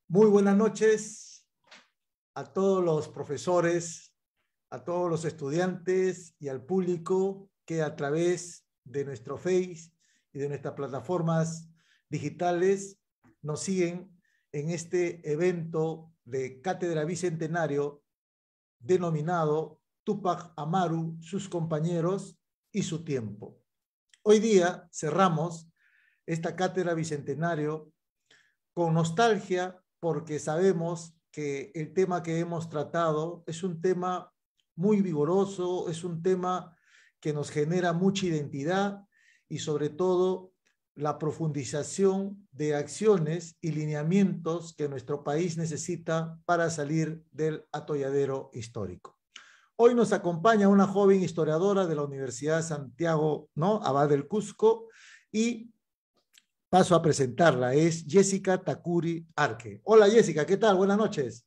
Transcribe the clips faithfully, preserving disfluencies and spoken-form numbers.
Muy buenas noches a todos los profesores, a todos los estudiantes y al público que a través de nuestro Face y de nuestras plataformas digitales nos siguen en este evento de Cátedra Bicentenario denominado Túpac Amaru, sus compañeros y su tiempo. Hoy día cerramos esta Cátedra Bicentenario con nostalgia, porque sabemos que el tema que hemos tratado es un tema muy vigoroso, es un tema que nos genera mucha identidad y sobre todo la profundización de acciones y lineamientos que nuestro país necesita para salir del atolladero histórico. Hoy nos acompaña una joven historiadora de la Universidad Santiago, ¿no? Abad del Cusco, y paso a presentarla, es Jessica Takuri Arque. Hola Jessica, ¿qué tal? Buenas noches.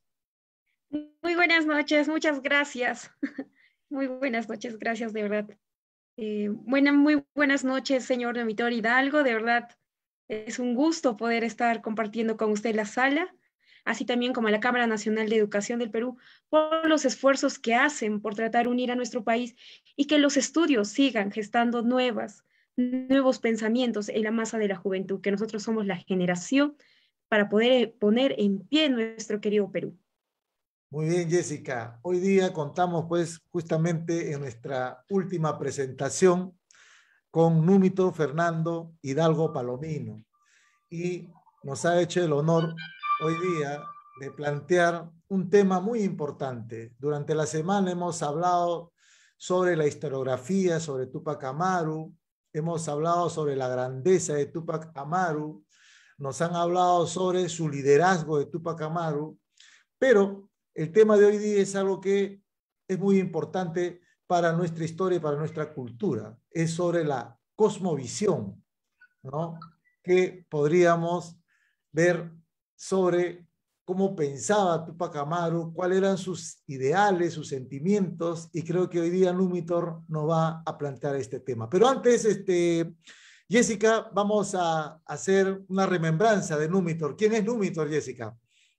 Muy buenas noches, muchas gracias. Muy buenas noches, gracias de verdad. Eh, buena, muy buenas noches, señor Numitor Hidalgo, de verdad es un gusto poder estar compartiendo con usted la sala, así también como la Cámara Nacional de Educación del Perú, por los esfuerzos que hacen por tratar de unir a nuestro país y que los estudios sigan gestando nuevas nuevos pensamientos en la masa de la juventud, que nosotros somos la generación para poder poner en pie nuestro querido Perú. Muy bien, Jessica. Hoy día contamos pues justamente en nuestra última presentación con Númito Fernando Hidalgo Palomino y nos ha hecho el honor hoy día de plantear un tema muy importante. Durante la semana hemos hablado sobre la historiografía, sobre Túpac Amaru, hemos hablado sobre la grandeza de Túpac Amaru, nos han hablado sobre su liderazgo de Túpac Amaru, pero el tema de hoy día es algo que es muy importante para nuestra historia y para nuestra cultura. Es sobre la cosmovisión, ¿no? Que podríamos ver sobre cómo pensaba Túpac Amaru, cuáles eran sus ideales, sus sentimientos, y creo que hoy día Númitor nos va a plantear este tema. Pero antes, este, Jessica, vamos a hacer una remembranza de Númitor. ¿Quién es Númitor, Jessica?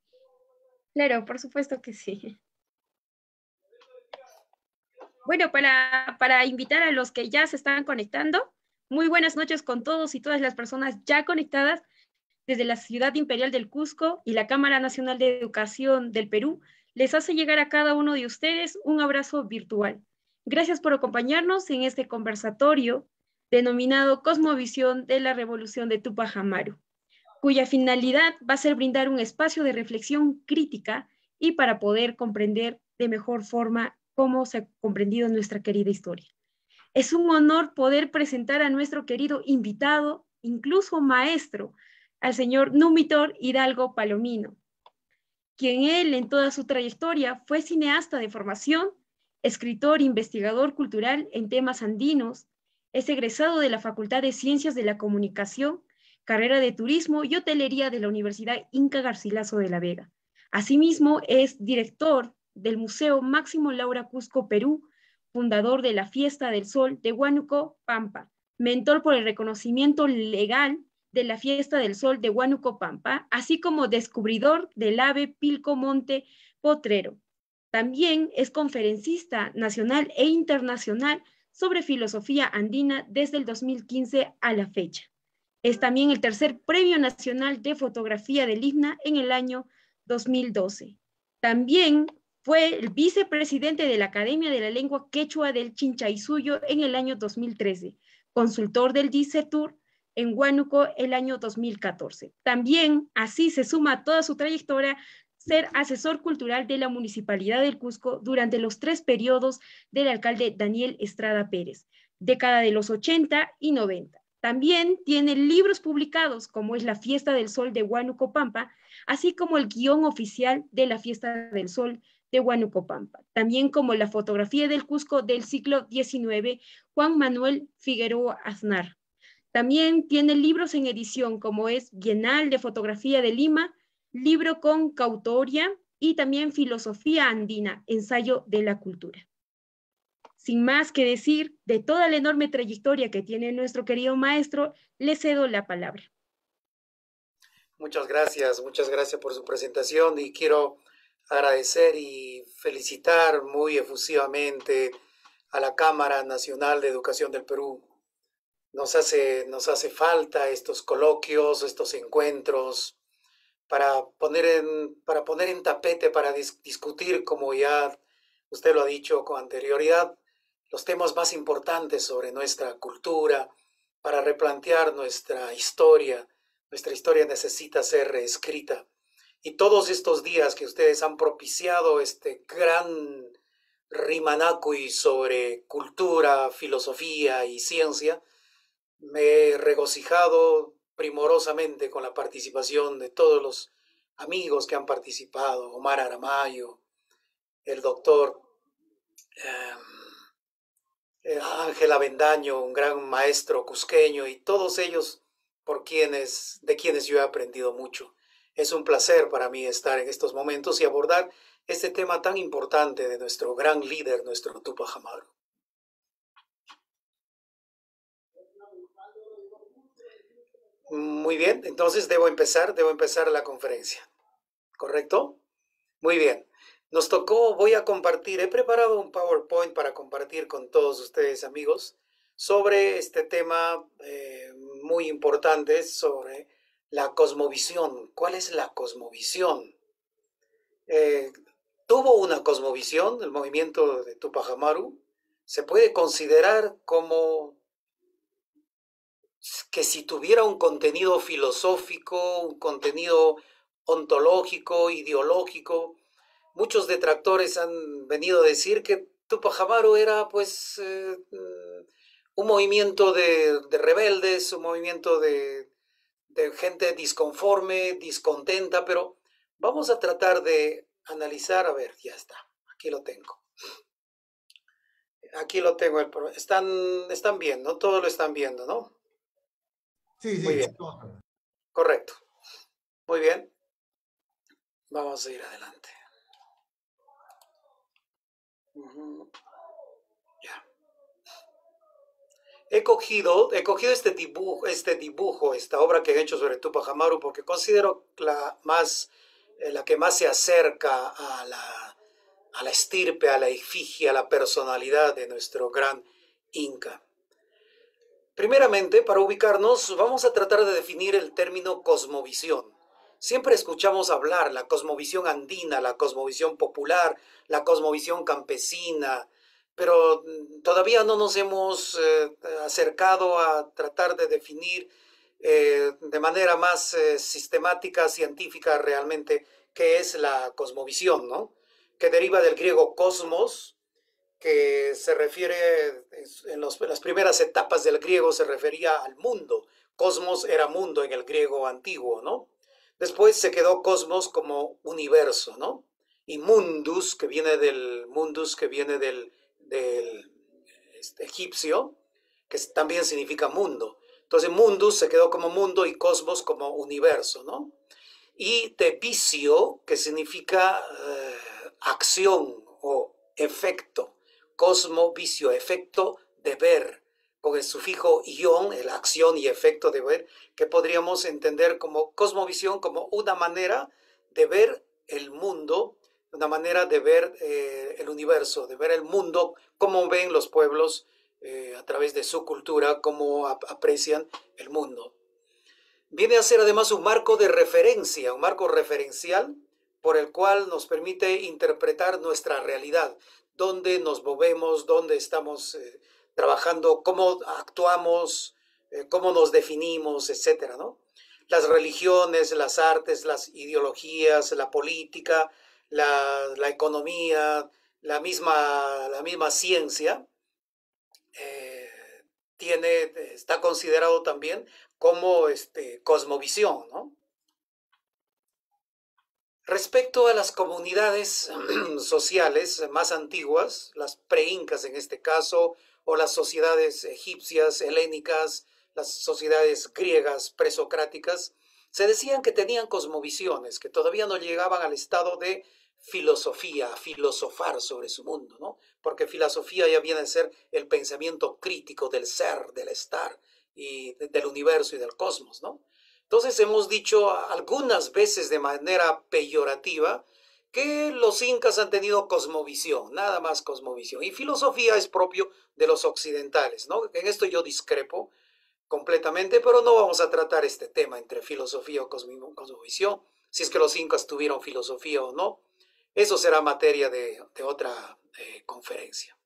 Claro, por supuesto que sí. Bueno, para, para invitar a los que ya se están conectando, muy buenas noches con todos y todas las personas ya conectadas desde la Ciudad Imperial del Cusco y la Cámara Nacional de Educación del Perú. Les hace llegar a cada uno de ustedes un abrazo virtual. Gracias por acompañarnos en este conversatorio denominado Cosmovisión de la Revolución de Túpac Amaru, cuya finalidad va a ser brindar un espacio de reflexión crítica y para poder comprender de mejor forma cómo se ha comprendido nuestra querida historia. Es un honor poder presentar a nuestro querido invitado, incluso maestro, al señor Númitor Hidalgo Palomino, quien él en toda su trayectoria fue cineasta de formación, escritor, investigador cultural en temas andinos, es egresado de la Facultad de Ciencias de la Comunicación, carrera de Turismo y Hotelería de la Universidad Inca Garcilaso de la Vega. Asimismo, es director del Museo Máximo Laura Cusco Perú, fundador de la Fiesta del Sol de Huánuco Pampa, mentor por el reconocimiento legal de la Fiesta del Sol de Huánuco Pampa, así como descubridor del ave Pilco Monte Potrero. También es conferencista nacional e internacional sobre filosofía andina desde el dos mil quince a la fecha. Es también el tercer Premio Nacional de Fotografía del I N A en el año dos mil doce. También fue el vicepresidente de la Academia de la Lengua Quechua del Chinchaysuyo en el año dos mil trece, consultor del DICETUR en Huánuco el año dos mil catorce. También, así se suma a toda su trayectoria, ser asesor cultural de la Municipalidad del Cusco durante los tres periodos del alcalde Daniel Estrada Pérez, década de los ochenta y noventa. También tiene libros publicados, como es La Fiesta del Sol de Huánuco Pampa, así como el guión oficial de La Fiesta del Sol de Huánuco Pampa, también como La Fotografía del Cusco del siglo diecinueve, Juan Manuel Figueroa Aznar. También tiene libros en edición, como es Bienal de Fotografía de Lima, libro con coautoría y también Filosofía Andina, ensayo de la cultura. Sin más que decir, de toda la enorme trayectoria que tiene nuestro querido maestro, le cedo la palabra. Muchas gracias, muchas gracias por su presentación y quiero agradecer y felicitar muy efusivamente a la Cámara Nacional de Educación del Perú. Nos hace, nos hace falta estos coloquios, estos encuentros para poner en, para poner en tapete, para dis discutir, como ya usted lo ha dicho con anterioridad, los temas más importantes sobre nuestra cultura, para replantear nuestra historia. Nuestra historia necesita ser reescrita. Y todos estos días que ustedes han propiciado este gran rimanacui sobre cultura, filosofía y ciencia, me he regocijado primorosamente con la participación de todos los amigos que han participado, Omar Aramayo, el doctor eh, Ángel Avendaño, un gran maestro cusqueño, y todos ellos por quienes, de quienes yo he aprendido mucho. Es un placer para mí estar en estos momentos y abordar este tema tan importante de nuestro gran líder, nuestro Túpac Amaru. Muy bien, entonces debo empezar, debo empezar la conferencia, ¿correcto? Muy bien, nos tocó, voy a compartir, he preparado un PowerPoint para compartir con todos ustedes, amigos, sobre este tema eh, muy importante, sobre la cosmovisión. ¿Cuál es la cosmovisión? Eh, ¿Tuvo una cosmovisión el movimiento de Túpac Amaru? Se puede considerar como que si tuviera un contenido filosófico, un contenido ontológico, ideológico. Muchos detractores han venido a decir que Túpac Amaru era pues eh, un movimiento de, de rebeldes, un movimiento de, de gente disconforme, discontenta, pero vamos a tratar de analizar, a ver, ya está, aquí lo tengo. Aquí lo tengo, el, están, están viendo, todo lo están viendo, ¿no? Sí, sí. Muy bien. Correcto. Muy bien. Vamos a ir adelante. Uh-huh. Ya. He cogido, he cogido este dibujo, este dibujo, esta obra que he hecho sobre Túpac Amaru porque considero la más, eh, la que más se acerca a la, a la estirpe, a la efigie, a la personalidad de nuestro gran Inca. Primeramente, para ubicarnos, vamos a tratar de definir el término cosmovisión. Siempre escuchamos hablar la cosmovisión andina, la cosmovisión popular, la cosmovisión campesina, pero todavía no nos hemos eh, acercado a tratar de definir eh, de manera más eh, sistemática, científica realmente, qué es la cosmovisión, ¿no? Que deriva del griego cosmos, que se refiere, en, los, en las primeras etapas del griego se refería al mundo. Cosmos era mundo en el griego antiguo, ¿no? Después se quedó cosmos como universo, ¿no? Y mundus, que viene del mundus, que viene del, del este, egipcio, que también significa mundo. Entonces mundus se quedó como mundo y cosmos como universo, ¿no? Y tepicio, que significa eh, acción o efecto. Cosmo, vicio, efecto de ver, con el sufijo ion, el acción y efecto de ver, que podríamos entender como cosmovisión, como una manera de ver el mundo, una manera de ver eh, el universo, de ver el mundo, cómo ven los pueblos eh, a través de su cultura, cómo ap aprecian el mundo. Viene a ser además un marco de referencia, un marco referencial por el cual nos permite interpretar nuestra realidad, dónde nos movemos, dónde estamos eh, trabajando, cómo actuamos, eh, cómo nos definimos, etcétera, ¿no? Las religiones, las artes, las ideologías, la política, la, la economía, la misma, la misma ciencia, eh, tiene, está considerado también como este, cosmovisión, ¿no? Respecto a las comunidades sociales más antiguas, las pre-incas en este caso, o las sociedades egipcias, helénicas, las sociedades griegas, presocráticas, se decían que tenían cosmovisiones, que todavía no llegaban al estado de filosofía, a filosofar sobre su mundo, ¿no? Porque filosofía ya viene a ser el pensamiento crítico del ser, del estar, y del universo y del cosmos, ¿no? Entonces hemos dicho algunas veces de manera peyorativa que los incas han tenido cosmovisión, nada más cosmovisión. Y filosofía es propio de los occidentales, ¿no? En esto yo discrepo completamente, pero no vamos a tratar este tema entre filosofía o cosmovisión, si es que los incas tuvieron filosofía o no. Eso será materia de, de otra eh, conferencia.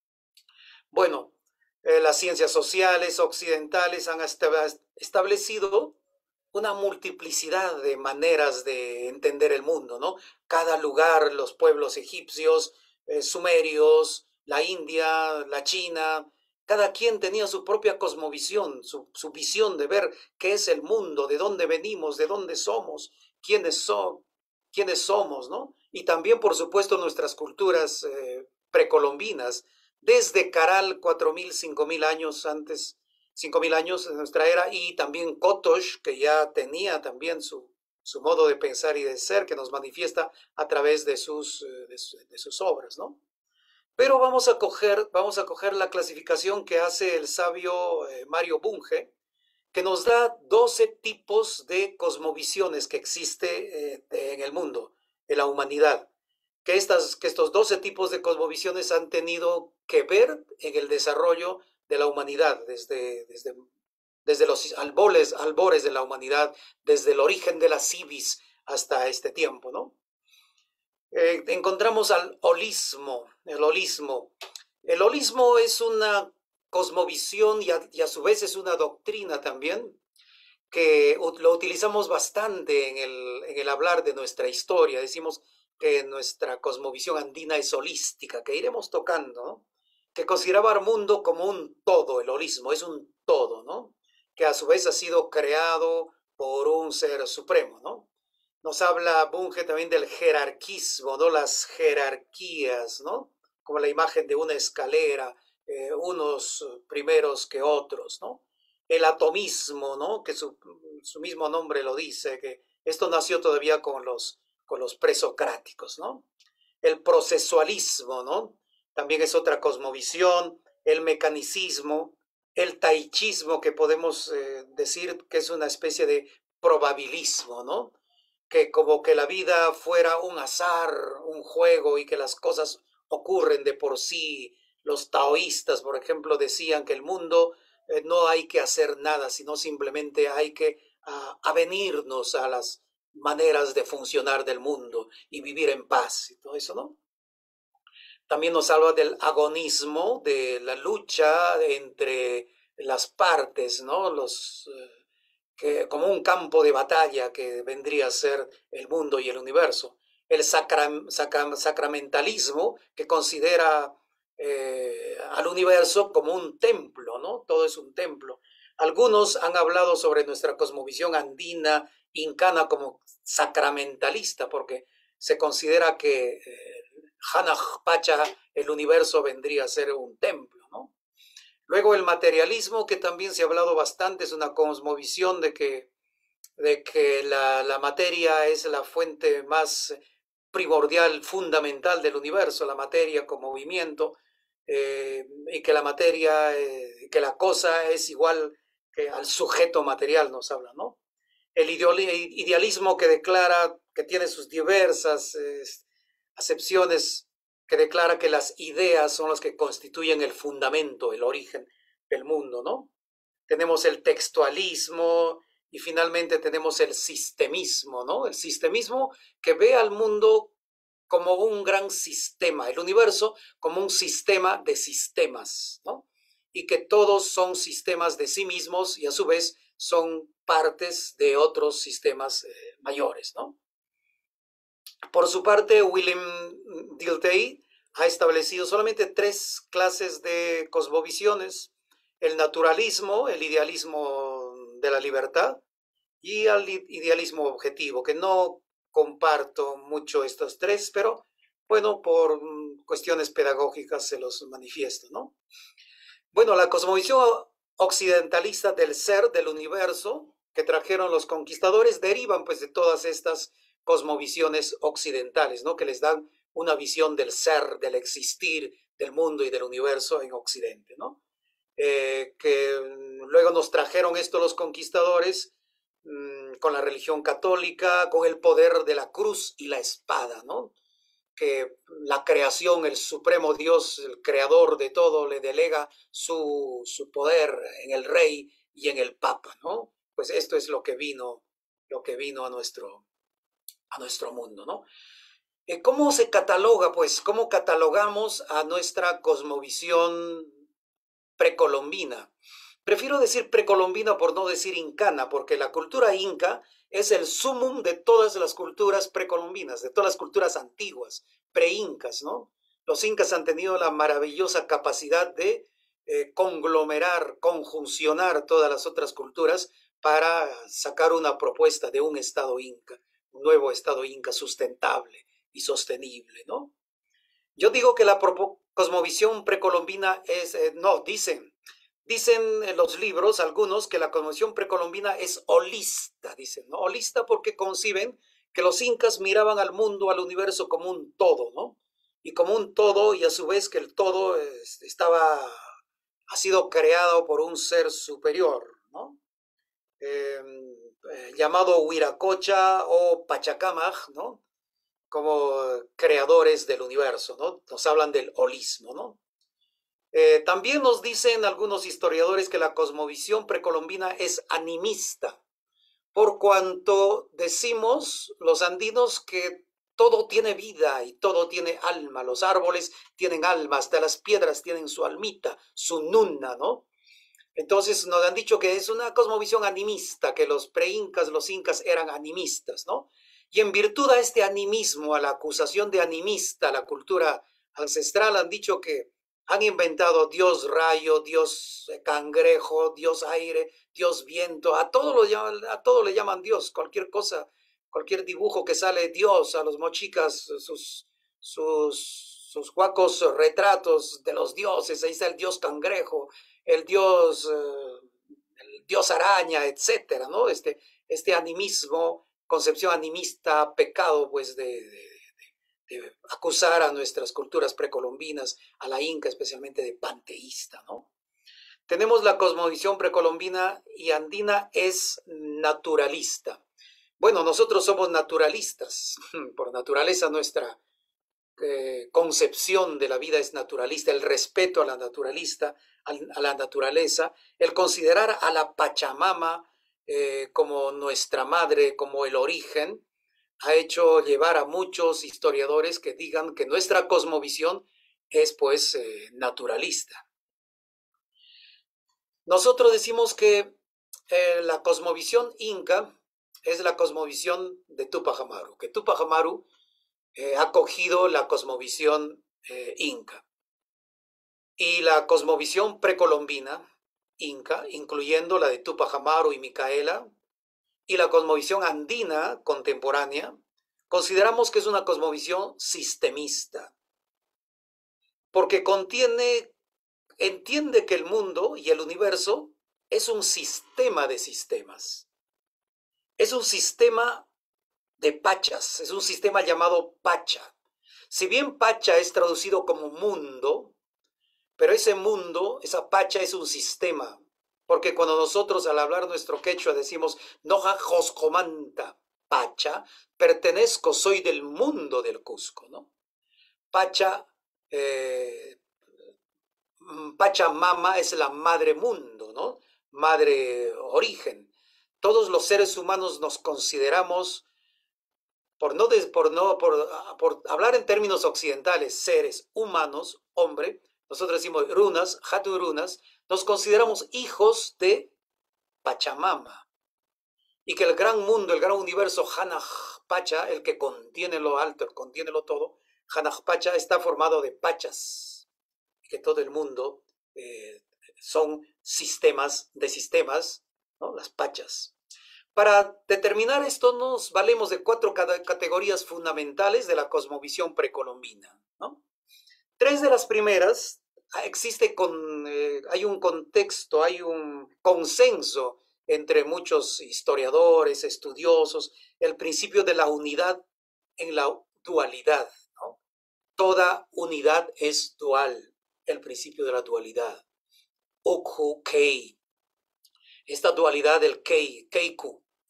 Bueno, eh, las ciencias sociales occidentales han establecido una multiplicidad de maneras de entender el mundo, ¿no? Cada lugar, los pueblos egipcios, eh, sumerios, la India, la China, cada quien tenía su propia cosmovisión, su, su visión de ver qué es el mundo, de dónde venimos, de dónde somos, quiénes, son, quiénes somos, ¿no? Y también, por supuesto, nuestras culturas eh, precolombinas, desde Caral, cuatro mil, cinco mil años antes, cinco mil años de nuestra era, y también Kotosh, que ya tenía también su, su modo de pensar y de ser, que nos manifiesta a través de sus, de, de sus obras, ¿no? Pero vamos a coger, vamos a coger la clasificación que hace el sabio eh, Mario Bunge, que nos da doce tipos de cosmovisiones que existe eh, en el mundo, en la humanidad. Que, estas, que estos doce tipos de cosmovisiones han tenido que ver en el desarrollo de la humanidad, desde, desde, desde los albores, albores de la humanidad, desde el origen de la civis hasta este tiempo, ¿no? Eh, encontramos al holismo, el holismo. El holismo es una cosmovisión y a, y a su vez es una doctrina también, que lo utilizamos bastante en el, en el hablar de nuestra historia. Decimos que nuestra cosmovisión andina es holística, que iremos tocando, ¿no? Que consideraba al mundo como un todo, el holismo, es un todo, ¿no? Que a su vez ha sido creado por un ser supremo, ¿no? Nos habla Bunge también del jerarquismo, ¿no? Las jerarquías, ¿no? Como la imagen de una escalera, eh, unos primeros que otros, ¿no? El atomismo, ¿no? Que su, su mismo nombre lo dice, que esto nació todavía con los, con los presocráticos, ¿no? El procesualismo, ¿no? También es otra cosmovisión, el mecanicismo, el taichismo, que podemos eh, decir que es una especie de probabilismo, ¿no? Que como que la vida fuera un azar, un juego y que las cosas ocurren de por sí. Los taoístas, por ejemplo, decían que el mundo eh, no hay que hacer nada, sino simplemente hay que uh, avenirnos a las maneras de funcionar del mundo y vivir en paz y todo eso, ¿no? También nos habla del agonismo, de la lucha entre las partes, ¿no? Los... Eh, Que, como un campo de batalla que vendría a ser el mundo y el universo. El sacra, sacra, sacramentalismo, que considera eh, al universo como un templo, ¿no? Todo es un templo. Algunos han hablado sobre nuestra cosmovisión andina, incana, como sacramentalista, porque se considera que eh, Hanaj Pacha, el universo, vendría a ser un templo. Luego el materialismo, que también se ha hablado bastante, es una cosmovisión de que, de que la, la materia es la fuente más primordial, fundamental del universo, la materia con movimiento, eh, y que la materia, eh, que la cosa es igual que al sujeto material, nos habla, ¿no? El idealismo, que declara, que tiene sus diversas eh, acepciones, que declara que las ideas son las que constituyen el fundamento, el origen del mundo, ¿no? Tenemos el textualismo y finalmente tenemos el sistemismo, ¿no? El sistemismo, que ve al mundo como un gran sistema, el universo como un sistema de sistemas, ¿no? Y que todos son sistemas de sí mismos y a su vez son partes de otros sistemas eh, mayores, ¿no? Por su parte, William Dilthey ha establecido solamente tres clases de cosmovisiones: el naturalismo, el idealismo de la libertad y el idealismo objetivo, que no comparto mucho estos tres, pero bueno, por cuestiones pedagógicas se los manifiesto, ¿no? Bueno, la cosmovisión occidentalista del ser, del universo, que trajeron los conquistadores, derivan pues de todas estas cosmovisiones occidentales, ¿no? Que les dan una visión del ser, del existir, del mundo y del universo en Occidente, ¿no? Eh, que luego nos trajeron esto los conquistadores, mmm, con la religión católica, con el poder de la cruz y la espada, ¿no? Que la creación, el supremo Dios, el creador de todo, le delega su, su poder en el rey y en el papa, ¿no? Pues esto es lo que vino, lo que vino a nuestro, a nuestro mundo, ¿no? ¿Cómo se cataloga, pues, cómo catalogamos a nuestra cosmovisión precolombina? Prefiero decir precolombina por no decir incana, porque la cultura inca es el sumum de todas las culturas precolombinas, de todas las culturas antiguas, pre-incas, ¿no? Los incas han tenido la maravillosa capacidad de eh, conglomerar, conjuncionar todas las otras culturas para sacar una propuesta de un estado inca, un nuevo estado inca sustentable y sostenible, ¿no? Yo digo que la cosmovisión precolombina es, eh, no, dicen, dicen en los libros algunos que la cosmovisión precolombina es holista, dicen, ¿no? Holista porque conciben que los incas miraban al mundo, al universo como un todo, ¿no? Y como un todo, y a su vez que el todo es, estaba, ha sido creado por un ser superior, ¿no? Eh, eh, llamado Huiracocha o Pachacamaj, ¿no? Como creadores del universo, ¿no? Nos hablan del holismo, ¿no? Eh, también nos dicen algunos historiadores que la cosmovisión precolombina es animista, por cuanto decimos los andinos que todo tiene vida y todo tiene alma, los árboles tienen alma, hasta las piedras tienen su almita, su nunna, ¿no? Entonces nos han dicho que es una cosmovisión animista, que los pre-incas, los incas eran animistas, ¿no? Y en virtud a este animismo, a la acusación de animista, a la cultura ancestral, han dicho que han inventado Dios rayo, Dios cangrejo, Dios aire, Dios viento, a todo, lo llaman, a todo le llaman Dios, cualquier cosa, cualquier dibujo que sale Dios, a los mochicas, sus, sus, sus guacos retratos de los dioses, ahí está el Dios cangrejo, el Dios, el Dios araña, etcétera, ¿no? Este, este animismo, concepción animista, pecado, pues, de, de, de, de acusar a nuestras culturas precolombinas, a la inca especialmente, de panteísta, ¿no? Tenemos la cosmovisión precolombina y andina es naturalista. Bueno, nosotros somos naturalistas, por naturaleza nuestra eh, concepción de la vida es naturalista, el respeto a la naturalista, a, a la naturaleza, el considerar a la Pachamama Eh, como nuestra madre, como el origen, ha hecho llevar a muchos historiadores que digan que nuestra cosmovisión es pues eh, naturalista. Nosotros decimos que eh, la cosmovisión inca es la cosmovisión de Tupac Amaru, que Tupac Amaru eh, ha cogido la cosmovisión eh, inca. Y la cosmovisión precolombina inca, incluyendo la de Tupac Amaru y Micaela, y la cosmovisión andina contemporánea, consideramos que es una cosmovisión sistemista, porque contiene, entiende que el mundo y el universo es un sistema de sistemas, es un sistema de pachas, es un sistema llamado pacha. Si bien pacha es traducido como mundo, pero ese mundo, esa pacha es un sistema, porque cuando nosotros al hablar nuestro quechua decimos Noja Joscomanta Pacha, pertenezco, soy del mundo del Cusco, ¿no? Pacha, eh, Pachamama es la madre mundo, ¿no? Madre origen. Todos los seres humanos nos consideramos, por no, por, no por, por hablar en términos occidentales, seres humanos, hombre, nosotros decimos runas, hatu runas, nos consideramos hijos de Pachamama. Y que el gran mundo, el gran universo, Hanaj Pacha, el que contiene lo alto, el que contiene lo todo, Hanaj Pacha está formado de pachas. Y que todo el mundo eh, son sistemas de sistemas, ¿no? Las pachas. Para determinar esto nos valemos de cuatro categorías fundamentales de la cosmovisión precolombina, ¿no? Tres de las primeras, existe con, eh, hay un contexto, hay un consenso entre muchos historiadores, estudiosos, el principio de la unidad en la dualidad, ¿no? Toda unidad es dual, el principio de la dualidad. Ukhu Kei, esta dualidad del Kei, Keiku,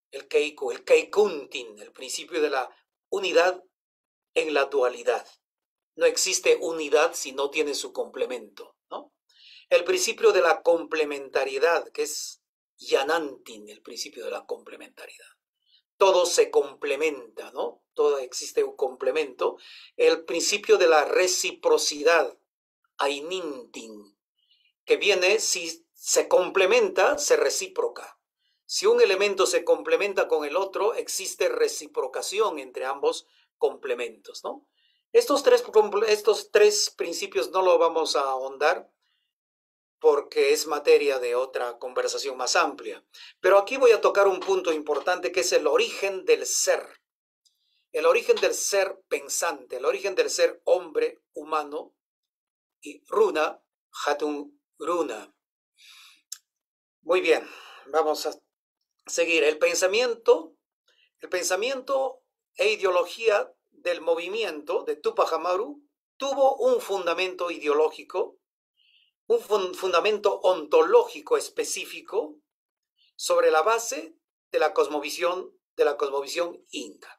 el Keiku, el Keikuntin, el principio de la unidad en la dualidad. No existe unidad si no tiene su complemento, ¿no? El principio de la complementariedad, que es Yanantin, el principio de la complementariedad. Todo se complementa, ¿no? Todo existe un complemento. El principio de la reciprocidad, Ainintin, que viene, si se complementa, se recíproca. Si un elemento se complementa con el otro, existe reciprocación entre ambos complementos, ¿no? Estos tres, estos tres principios no lo vamos a ahondar porque es materia de otra conversación más amplia. Pero aquí voy a tocar un punto importante que es el origen del ser. El origen del ser pensante, el origen del ser hombre, humano, y Runa, Hatun Runa. Muy bien, vamos a seguir. El pensamiento, el pensamiento e ideología del movimiento de Tupac Amaru tuvo un fundamento ideológico, un fundamento ontológico específico sobre la base de la cosmovisión, de la cosmovisión inca.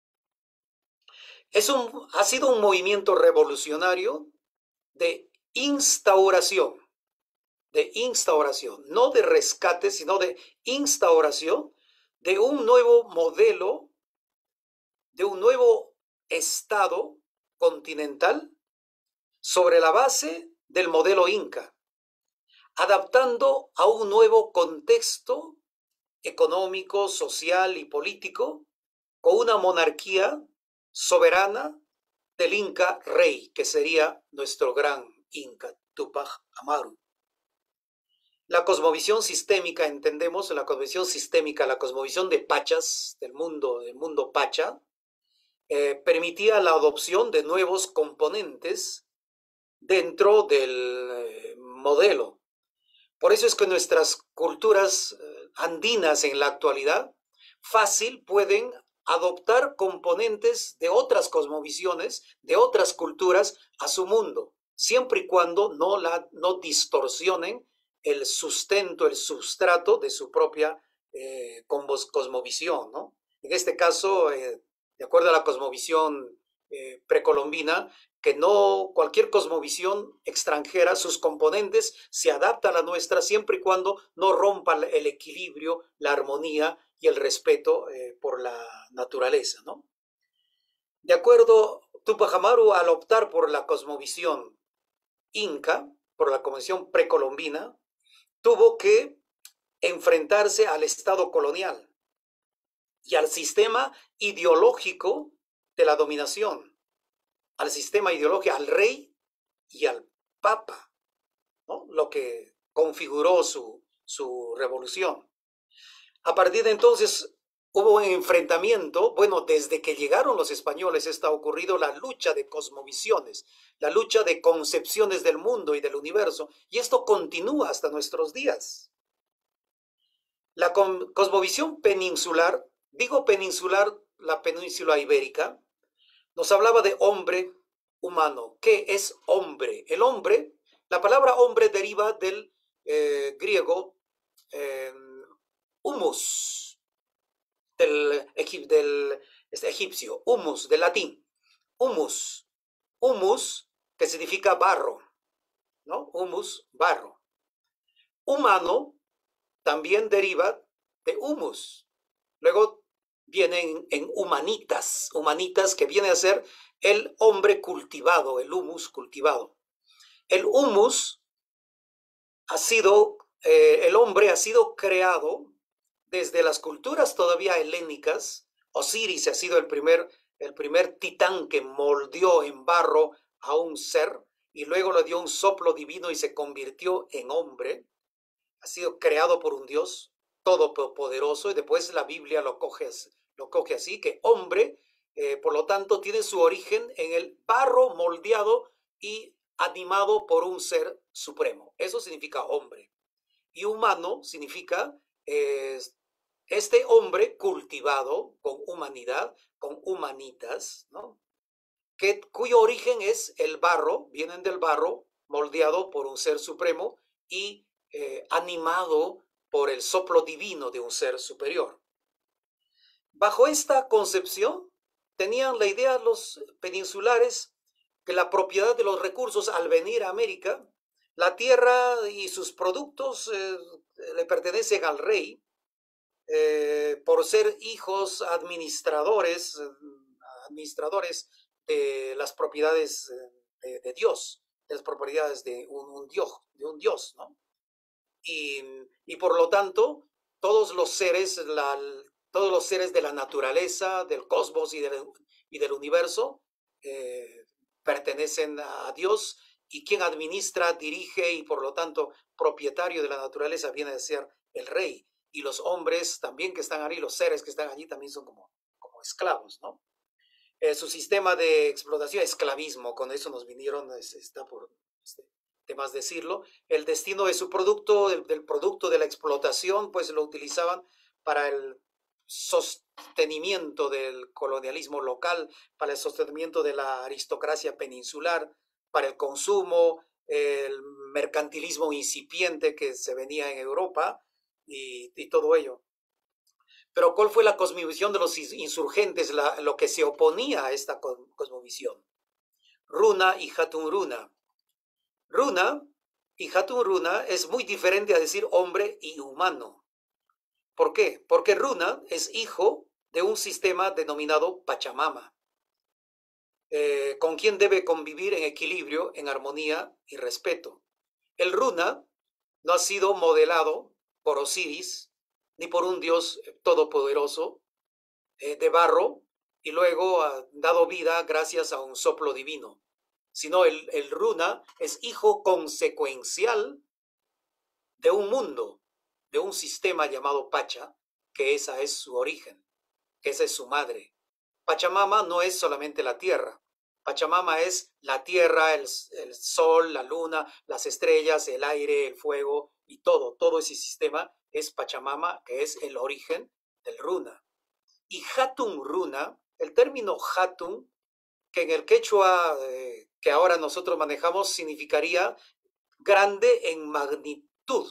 Es un, ha sido un movimiento revolucionario de instauración, de instauración, no de rescate, sino de instauración de un nuevo modelo, de un nuevo estado continental sobre la base del modelo inca, adaptando a un nuevo contexto económico, social y político, con una monarquía soberana del Inca rey, que sería nuestro gran Inca, Tupac Amaru. La cosmovisión sistémica, entendemos, la cosmovisión sistémica, la cosmovisión de Pachas, del mundo, del mundo Pacha, eh, permitía la adopción de nuevos componentes dentro del eh, modelo. Por eso es que nuestras culturas eh, andinas en la actualidad fácil pueden adoptar componentes de otras cosmovisiones, de otras culturas a su mundo, siempre y cuando no, la, no distorsionen el sustento, el sustrato de su propia eh, cosmovisión, ¿no? En este caso, eh, de acuerdo a la cosmovisión eh, precolombina, que no cualquier cosmovisión extranjera, sus componentes se adaptan a la nuestra siempre y cuando no rompa el equilibrio, la armonía y el respeto eh, por la naturaleza, ¿no? De acuerdo, Tupac Amaru, al optar por la cosmovisión inca, por la cosmovisión precolombina, tuvo que enfrentarse al Estado colonial y al sistema ideológico de la dominación, al sistema ideológico, al rey y al papa, ¿no? Lo que configuró su, su revolución. A partir de entonces hubo un enfrentamiento, bueno, desde que llegaron los españoles está ocurrido la lucha de cosmovisiones, la lucha de concepciones del mundo y del universo, y esto continúa hasta nuestros días. La cosmovisión peninsular, digo peninsular, la península ibérica, nos hablaba de hombre humano. ¿Qué es hombre? El hombre, la palabra hombre deriva del eh, griego eh, humus, del, del este, egipcio, humus, del latín, humus, humus, que significa barro, ¿no? Humus, barro. Humano también deriva de humus. Luego vienen en humanitas, humanitas que viene a ser el hombre cultivado, el humus cultivado. El humus ha sido, eh, el hombre ha sido creado desde las culturas todavía helénicas. Osiris ha sido el primer, el primer titán que moldeó en barro a un ser y luego le dio un soplo divino y se convirtió en hombre. Ha sido creado por un Dios todopoderoso y después la Biblia lo coge, lo coge así, que hombre, eh, por lo tanto, tiene su origen en el barro moldeado y animado por un ser supremo. Eso significa hombre. Y humano significa eh, este hombre cultivado con humanidad, con humanitas, ¿no? Que, cuyo origen es el barro, vienen del barro, moldeado por un ser supremo y eh, animado por el soplo divino de un ser superior. Bajo esta concepción, tenían la idea los peninsulares que la propiedad de los recursos al venir a América, la tierra y sus productos eh, le pertenecen al rey, eh, por ser hijos administradores, administradores de las propiedades de, de Dios, de las propiedades de un, un Dios, de un Dios, ¿no? Y, y por lo tanto, todos los seres, la, todos los seres de la naturaleza, del cosmos y del, y del universo eh, pertenecen a Dios, y quien administra, dirige y por lo tanto propietario de la naturaleza viene a ser el rey. Y los hombres también que están allí, los seres que están allí también son como, como esclavos, ¿no? Eh, su sistema de explotación, esclavismo, con eso nos vinieron, es, está por este, temas decirlo, el destino de su producto, del, del producto de la explotación, pues lo utilizaban para el sostenimiento del colonialismo local, para el sostenimiento de la aristocracia peninsular, para el consumo, el mercantilismo incipiente que se venía en Europa y, y todo ello. Pero ¿cuál fue la cosmovisión de los insurgentes, la, lo que se oponía a esta cosmovisión? Runa y Hatun Runa. Runa y Hatun Runa es muy diferente a decir hombre y humano. ¿Por qué? Porque Runa es hijo de un sistema denominado Pachamama, eh, con quien debe convivir en equilibrio, en armonía y respeto. El Runa no ha sido modelado por Osiris, ni por un Dios todopoderoso eh, de barro, y luego ha dado vida gracias a un soplo divino, sino el, el Runa es hijo consecuencial de un mundo, de un sistema llamado Pacha, que esa es su origen, que esa es su madre. Pachamama no es solamente la tierra. Pachamama es la tierra, el, el sol, la luna, las estrellas, el aire, el fuego y todo. Todo ese sistema es Pachamama, que es el origen del Runa. Y Hatun Runa, el término Hatun, que en el quechua eh, que ahora nosotros manejamos, significaría grande en magnitud.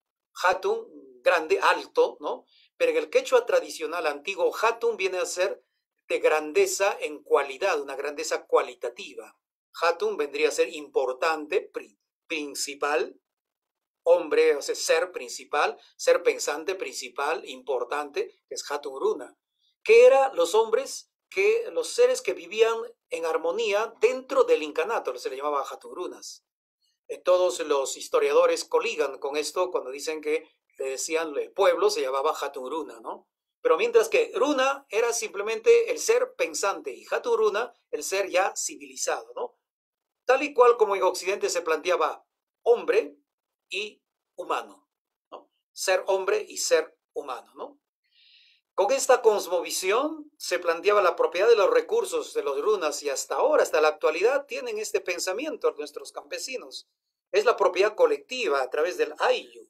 Hatun, grande, alto, ¿no? Pero en el quechua tradicional antiguo, Hatun viene a ser de grandeza en cualidad, una grandeza cualitativa. Hatun vendría a ser importante, pri, principal, hombre, o sea, ser principal, ser pensante principal, importante, que es Hatun Runa. ¿Qué eran los hombres? Que los seres que vivían en armonía dentro del incanato, se le llamaba Hatun Runas. Todos los historiadores coligan con esto cuando dicen que le decían el pueblo se llamaba Hatun Runa, ¿no? Pero mientras que Runa era simplemente el ser pensante y Hatun Runa el ser ya civilizado, ¿no? Tal y cual como en Occidente se planteaba hombre y humano, ¿no? Ser hombre y ser humano, ¿no? Con esta cosmovisión se planteaba la propiedad de los recursos de los runas y hasta ahora, hasta la actualidad, tienen este pensamiento nuestros campesinos. Es la propiedad colectiva a través del Ayllu,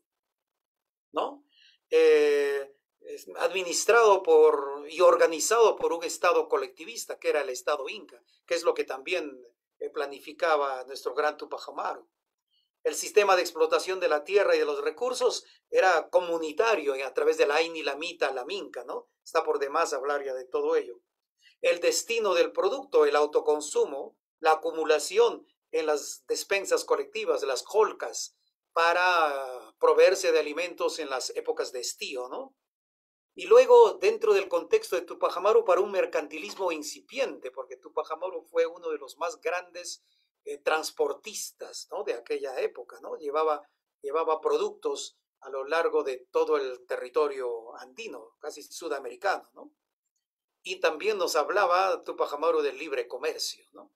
¿no? Eh, administrado por y organizado por un estado colectivista que era el estado inca, que es lo que también planificaba nuestro gran Tupac Amaru. El sistema de explotación de la tierra y de los recursos era comunitario a través de la Aini, la Mita, la Minca, ¿no? Está por demás hablar ya de todo ello. El destino del producto, el autoconsumo, la acumulación en las despensas colectivas de las colcas para proveerse de alimentos en las épocas de estío, ¿no? Y luego, dentro del contexto de Tupac Amaru, para un mercantilismo incipiente, porque Tupac Amaru fue uno de los más grandes eh, transportistas, ¿no? De aquella época, ¿no? Llevaba, llevaba productos a lo largo de todo el territorio andino, casi sudamericano, ¿no? Y también nos hablaba Tupac Amaru del libre comercio, ¿no?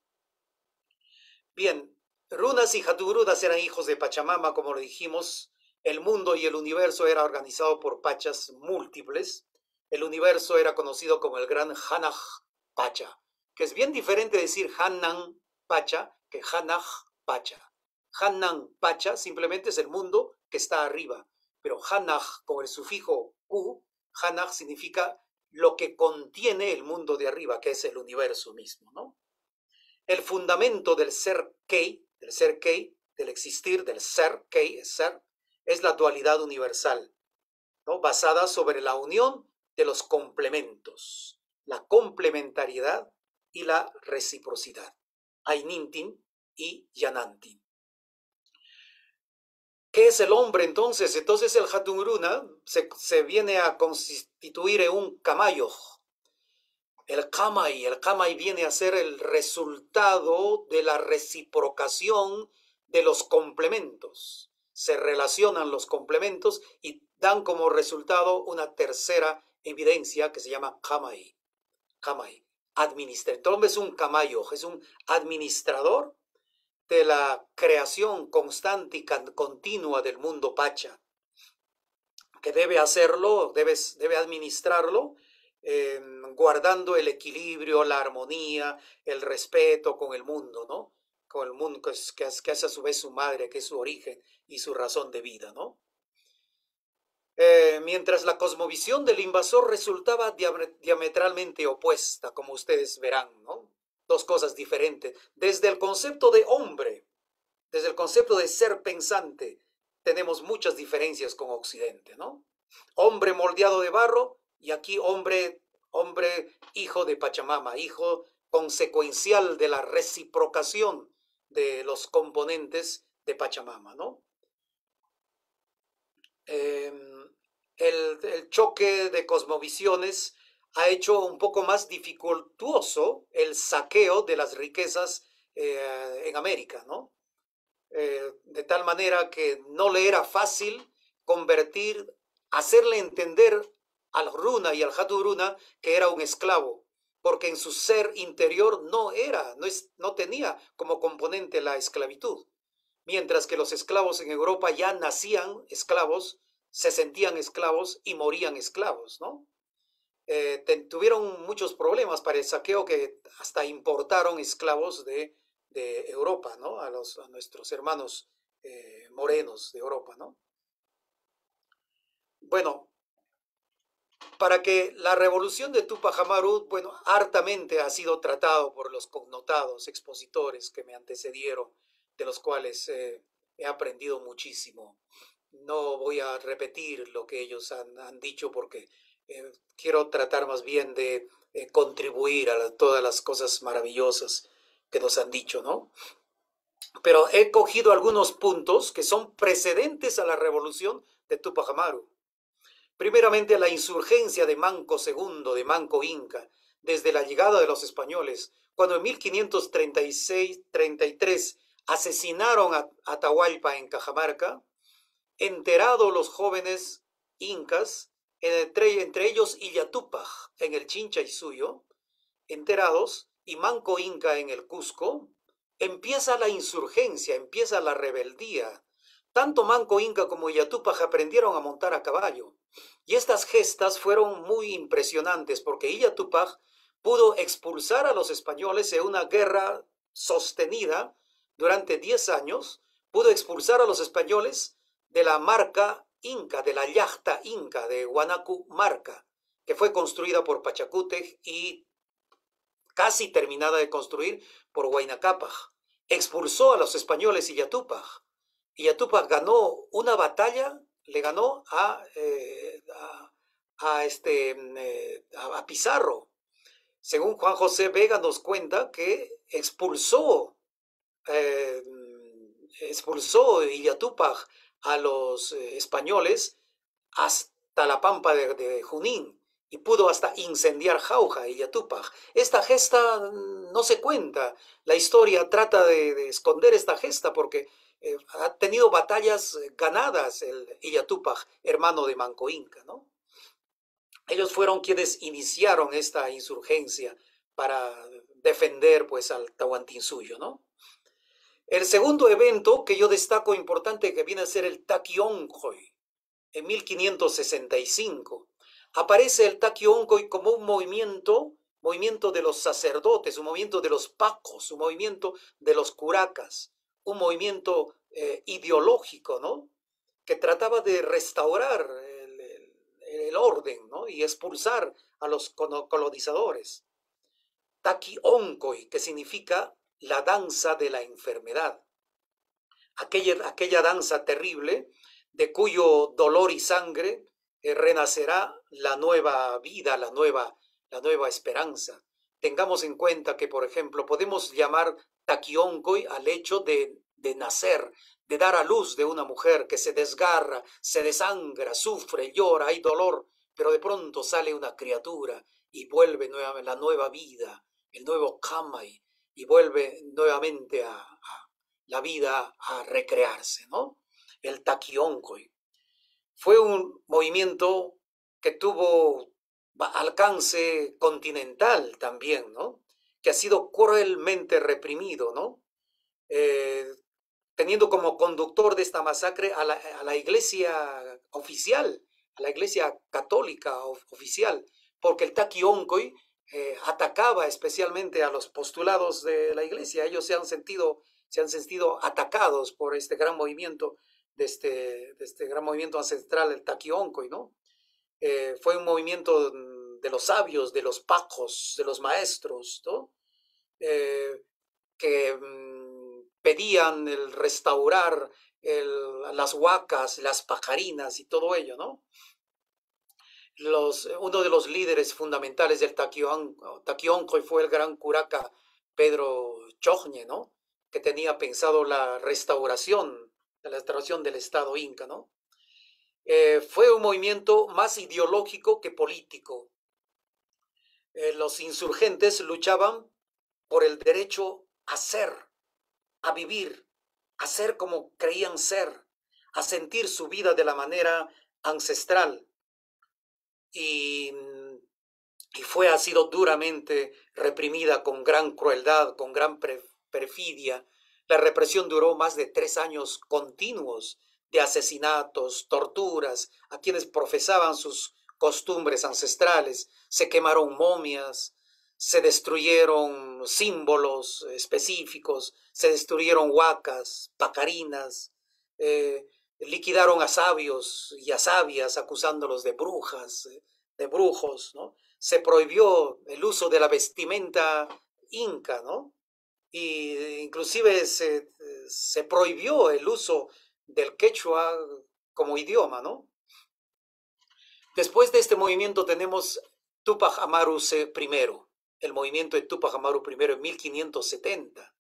Bien, Runas y Haturunas eran hijos de Pachamama, como lo dijimos. El mundo y el universo era organizado por pachas múltiples. El universo era conocido como el gran Hanaj Pacha, que es bien diferente decir Hanan Pacha que Hanaj Pacha. Hanan Pacha simplemente es el mundo que está arriba, pero Hanaj, con el sufijo Q, Hanaj significa lo que contiene el mundo de arriba, que es el universo mismo, ¿no? El fundamento del ser Kei, del ser Kei, del existir, del ser Kei, es ser, es la dualidad universal, ¿no? Basada sobre la unión de los complementos, la complementariedad y la reciprocidad. Ainintin y Yanantin. ¿Qué es el hombre entonces? Entonces el Hatunruna se, se viene a constituir en un Kamayo. El Kamai, el Kamai viene a ser el resultado de la reciprocación de los complementos. Se relacionan los complementos y dan como resultado una tercera evidencia que se llama Kamai. Kamai, administrador. El hombre es un Kamayo, es un administrador de la creación constante y continua del mundo Pacha, que debe hacerlo, debe, debe administrarlo, eh, guardando el equilibrio, la armonía, el respeto con el mundo, ¿no? Con el mundo que es, que es, que es a su vez su madre, que es su origen y su razón de vida, ¿no? Eh, mientras la cosmovisión del invasor resultaba diametralmente opuesta, como ustedes verán, ¿no? Dos cosas diferentes. Desde el concepto de hombre, desde el concepto de ser pensante, tenemos muchas diferencias con Occidente, ¿no? Hombre moldeado de barro y aquí hombre, hombre hijo de Pachamama, hijo consecuencial de la reciprocación de los componentes de Pachamama, ¿no? Eh, el, el choque de cosmovisiones ha hecho un poco más dificultuoso el saqueo de las riquezas eh, en América, ¿no? Eh, de tal manera que no le era fácil convertir, hacerle entender al Runa y al Hatunruna que era un esclavo, porque en su ser interior no era, no, es, no tenía como componente la esclavitud. Mientras que los esclavos en Europa ya nacían esclavos, se sentían esclavos y morían esclavos, ¿no? Eh, te, tuvieron muchos problemas para el saqueo que hasta importaron esclavos de, de Europa, ¿no? A, los, a nuestros hermanos eh, morenos de Europa, ¿no? Bueno, para que la revolución de Tupac Amaru, bueno, hartamente ha sido tratado por los connotados expositores que me antecedieron, de los cuales eh, he aprendido muchísimo. No voy a repetir lo que ellos han, han dicho porque eh, quiero tratar más bien de eh, contribuir a la, todas las cosas maravillosas que nos han dicho, ¿no? Pero he cogido algunos puntos que son precedentes a la revolución de Tupac Amaru. Primeramente, la insurgencia de Manco segundo, de Manco Inca, desde la llegada de los españoles, cuando en mil quinientos treinta y seis treinta y tres asesinaron a Atahualpa en Cajamarca, enterados los jóvenes incas, entre, entre ellos Illatupac en el Chincha y Suyo, enterados, y Manco Inca en el Cusco, empieza la insurgencia, empieza la rebeldía. Tanto Manco Inca como Illatupac aprendieron a montar a caballo. Y estas gestas fueron muy impresionantes porque Illatupac pudo expulsar a los españoles en una guerra sostenida durante diez años, pudo expulsar a los españoles de la marca inca, de la yachta inca de Huanacu Marca, que fue construida por Pachacútec y casi terminada de construir por Huayna Cápac. Expulsó a los españoles Illatupac. Illatupac ganó una batalla, le ganó a, eh, a, a, este, eh, a Pizarro. Según Juan José Vega nos cuenta que expulsó, eh, expulsó Illatupac a los eh, españoles hasta la pampa de, de Junín y pudo hasta incendiar Jauja y Illatupac. Esta gesta no se cuenta. La historia trata de, de esconder esta gesta porque eh, ha tenido batallas ganadas el Illatupac, hermano de Manco Inca, ¿no? Ellos fueron quienes iniciaron esta insurgencia para defender pues al Tahuantinsuyo, ¿no? El segundo evento que yo destaco importante que viene a ser el Taquioncoy, en mil quinientos sesenta y cinco. Aparece el Taquioncoy como un movimiento, movimiento de los sacerdotes, un movimiento de los pacos, un movimiento de los curacas, un movimiento eh, ideológico, ¿no? Que trataba de restaurar el, el, el orden, ¿no? Y expulsar a los colonizadores. Taquioncoy, que significa la danza de la enfermedad. Aquella, aquella danza terrible de cuyo dolor y sangre eh, renacerá la nueva vida, la nueva, la nueva esperanza. Tengamos en cuenta que, por ejemplo, podemos llamar Takionkoy al hecho de, de nacer, de dar a luz de una mujer que se desgarra, se desangra, sufre, llora, hay dolor, pero de pronto sale una criatura y vuelve nuevamente la nueva vida, el nuevo Kamai, y vuelve nuevamente a, a la vida a recrearse, ¿no? El Takionkoy. Fue un movimiento que tuvo alcance continental también, ¿no? Que ha sido cruelmente reprimido, ¿no? Eh, teniendo como conductor de esta masacre a la, a la iglesia oficial, a la iglesia católica oficial, porque el Takionkoy eh, atacaba especialmente a los postulados de la iglesia. Ellos se han sentido, se han sentido atacados por este gran movimiento, de este, de este gran movimiento ancestral, el Takionkoy, ¿no? Eh, fue un movimiento de los sabios, de los pacos, de los maestros, ¿no? Eh, que mm, pedían el restaurar el, las huacas, las pajarinas y todo ello, ¿no? Los, uno de los líderes fundamentales del Takionkoy fue el gran curaca Pedro Chogne, ¿no? Que tenía pensado la restauración, la restauración del Estado inca, ¿no? Eh, fue un movimiento más ideológico que político. Eh, los insurgentes luchaban por el derecho a ser, a vivir, a ser como creían ser, a sentir su vida de la manera ancestral. Y, y fue, ha sido duramente reprimida con gran crueldad, con gran perfidia. La represión duró más de tres años continuos de asesinatos, torturas, a quienes profesaban sus costumbres ancestrales. Se quemaron momias, se destruyeron símbolos específicos, se destruyeron huacas, pacarinas, eh, liquidaron a sabios y a sabias acusándolos de brujas, de brujos, ¿no? Se prohibió el uso de la vestimenta inca, ¿no? Y inclusive se, se prohibió el uso del quechua como idioma, ¿no? Después de este movimiento tenemos Tupac Amaru primero, el movimiento de Tupac Amaru primero en mil quinientos setenta.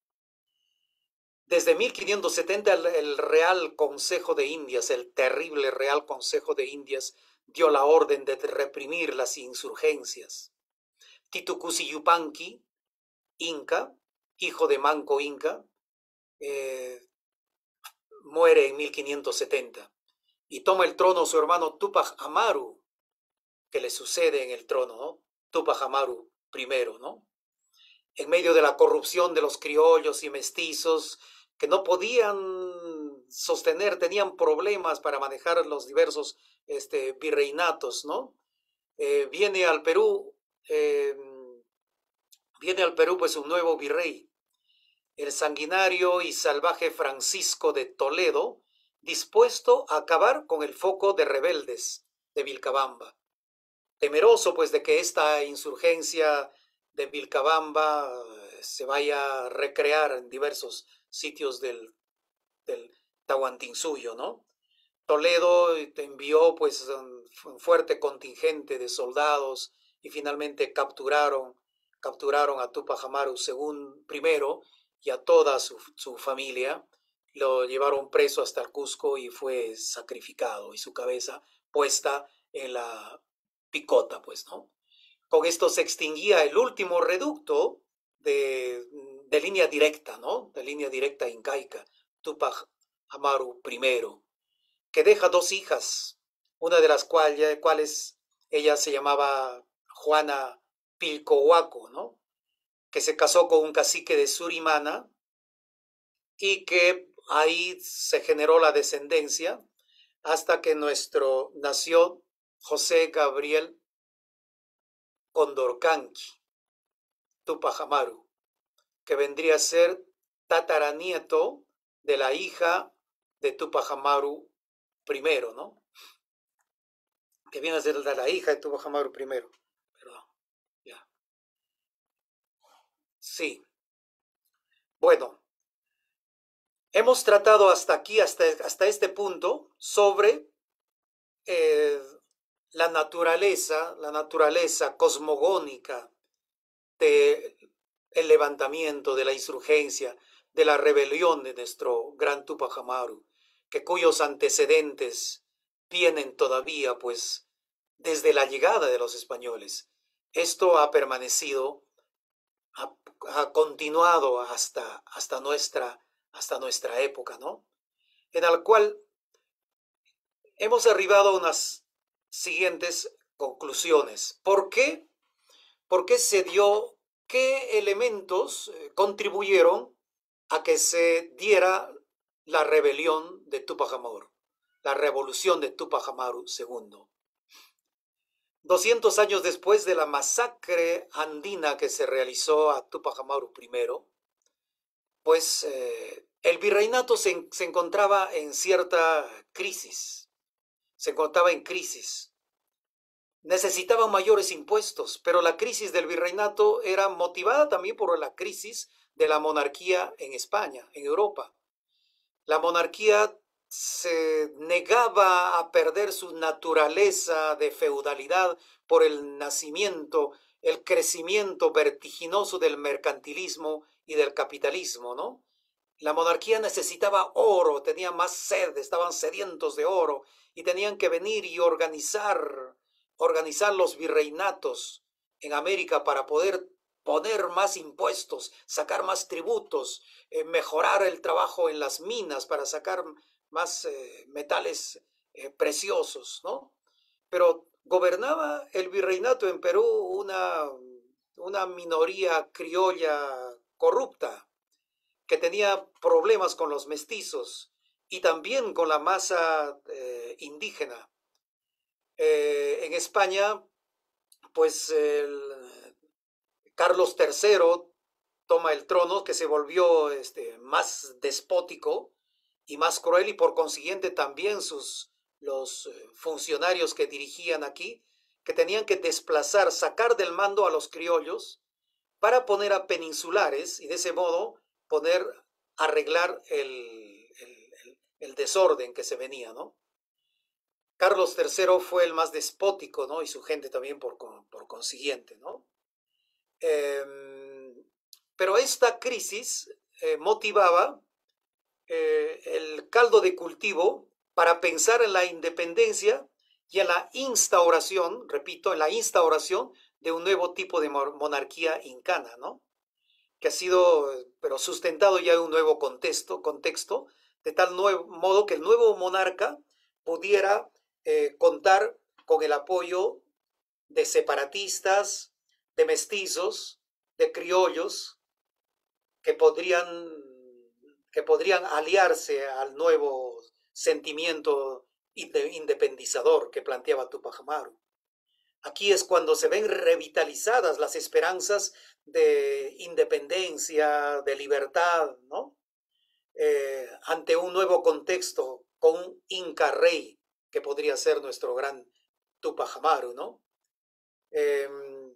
Desde mil quinientos setenta el, el Real Consejo de Indias, el terrible Real Consejo de Indias, dio la orden de reprimir las insurgencias. Titucusi Yupanqui, inca, hijo de Manco Inca, eh, muere en mil quinientos setenta y toma el trono su hermano Tupac Amaru, que le sucede en el trono, ¿no? Tupac Amaru primero, ¿no? En medio de la corrupción de los criollos y mestizos que no podían sostener, tenían problemas para manejar los diversos este, virreinatos, ¿no? Eh, viene al Perú, eh, viene al Perú pues un nuevo virrey, el sanguinario y salvaje Francisco de Toledo, dispuesto a acabar con el foco de rebeldes de Vilcabamba. Temeroso pues de que esta insurgencia de Vilcabamba se vaya a recrear en diversos sitios del, del Tahuantinsuyo, ¿no? Toledo envió pues un fuerte contingente de soldados y finalmente capturaron, capturaron a Tupac Amaru según primero y a toda su, su familia. Lo llevaron preso hasta el Cusco y fue sacrificado y su cabeza puesta en la picota, pues, ¿no? Con esto se extinguía el último reducto de, de línea directa, ¿no? De línea directa incaica, Tupac Amaru primero, que deja dos hijas, una de las cuales, cuales ella se llamaba Juana Pilcohuaco, ¿no? Que se casó con un cacique de Surimana y que ahí se generó la descendencia hasta que nuestro nació José Gabriel Condorcanqui, Tupac Amaru, que vendría a ser tataranieto de la hija de Tupac Amaru primero, ¿no? Que viene a ser de la hija de Tupac Amaru primero. Perdón, ya. Sí. Bueno, hemos tratado hasta aquí, hasta, hasta este punto, sobre eh, la naturaleza, la naturaleza cosmogónica del levantamiento, de la insurgencia, de la rebelión de nuestro gran Tupac Amaru, que cuyos antecedentes vienen todavía, pues, desde la llegada de los españoles. Esto ha permanecido, ha, ha continuado hasta, hasta, nuestra, hasta nuestra época, ¿no? En la cual hemos arribado a unas siguientes conclusiones. ¿Por qué? ¿Por qué se dio? ¿Qué elementos contribuyeron a que se diera la rebelión de Tupac Amaru, la revolución de Tupac Amaru segundo? doscientos años después de la masacre andina que se realizó a Tupac Amaru primero, pues eh, el virreinato se, se encontraba en cierta crisis, se encontraba en crisis. Necesitaban mayores impuestos, pero la crisis del virreinato era motivada también por la crisis de la monarquía en España, en Europa. La monarquía se negaba a perder su naturaleza de feudalidad por el nacimiento, el crecimiento vertiginoso del mercantilismo y del capitalismo, ¿no? La monarquía necesitaba oro, tenía más sed, estaban sedientos de oro y tenían que venir y organizar, organizar los virreinatos en América para poder poner más impuestos, sacar más tributos, eh, mejorar el trabajo en las minas para sacar más eh, metales eh, preciosos, ¿no? Pero gobernaba el virreinato en Perú una, una minoría criolla corrupta que tenía problemas con los mestizos y también con la masa eh, indígena. Eh, en España, pues el Carlos tercero toma el trono, que se volvió este, más despótico y más cruel, y por consiguiente también sus, los funcionarios que dirigían aquí, que tenían que desplazar, sacar del mando a los criollos para poner a peninsulares y de ese modo poder arreglar el, el, el, el desorden que se venía, ¿no? Carlos tercero fue el más despótico, ¿no? Y su gente también por, por consiguiente, ¿no? Eh, pero esta crisis eh, motivaba eh, el caldo de cultivo para pensar en la independencia y en la instauración, repito, en la instauración de un nuevo tipo de monarquía incana, ¿no? Que ha sido, pero sustentado ya en un nuevo contexto, contexto de tal nuevo, modo que el nuevo monarca pudiera eh, contar con el apoyo de separatistas, de mestizos, de criollos, que podrían, que podrían aliarse al nuevo sentimiento independizador que planteaba Tupac Amaru. Aquí es cuando se ven revitalizadas las esperanzas de independencia, de libertad, ¿no? Eh, ante un nuevo contexto con un Inca rey que podría ser nuestro gran Tupac Amaru, ¿no? Eh,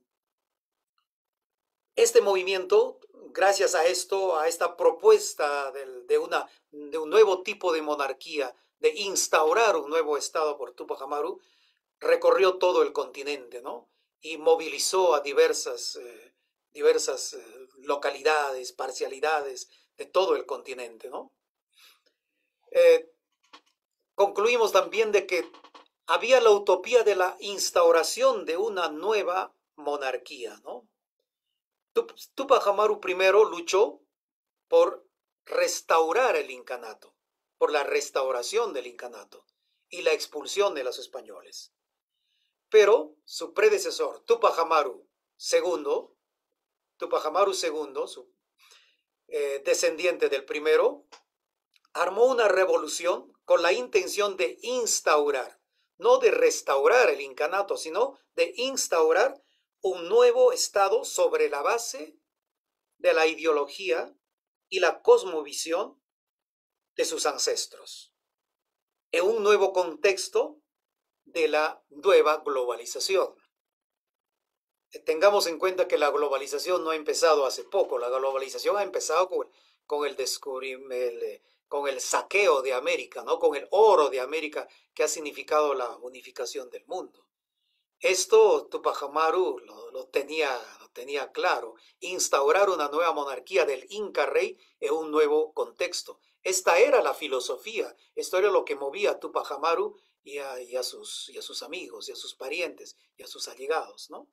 este movimiento, gracias a esto, a esta propuesta de, de, una, de un nuevo tipo de monarquía, de instaurar un nuevo estado por Tupac Amaru, recorrió todo el continente, ¿no? Y movilizó a diversas, eh, diversas eh, localidades, parcialidades de todo el continente, ¿no? Eh, concluimos también de que había la utopía de la instauración de una nueva monarquía, ¿no? Tupac Amaru primero luchó por restaurar el incanato, por la restauración del incanato y la expulsión de los españoles. Pero su predecesor, Tupac Amaru segundo, Tupac Amaru segundo, su eh, descendiente del primero, armó una revolución con la intención de instaurar, no de restaurar el incanato, sino de instaurar un nuevo estado sobre la base de la ideología y la cosmovisión de sus ancestros, en un nuevo contexto de la nueva globalización. Tengamos en cuenta que la globalización no ha empezado hace poco, la globalización ha empezado con, con el descubrimiento, el, con el saqueo de América, ¿no? Con el oro de América que ha significado la unificación del mundo. Esto Tupac Amaru lo, lo tenía, lo tenía claro. Instaurar una nueva monarquía del Inca rey en un nuevo contexto. Esta era la filosofía, esto era lo que movía a Tupac Amaru y a, y a, sus, y a sus amigos, y a sus parientes, y a sus allegados, ¿no?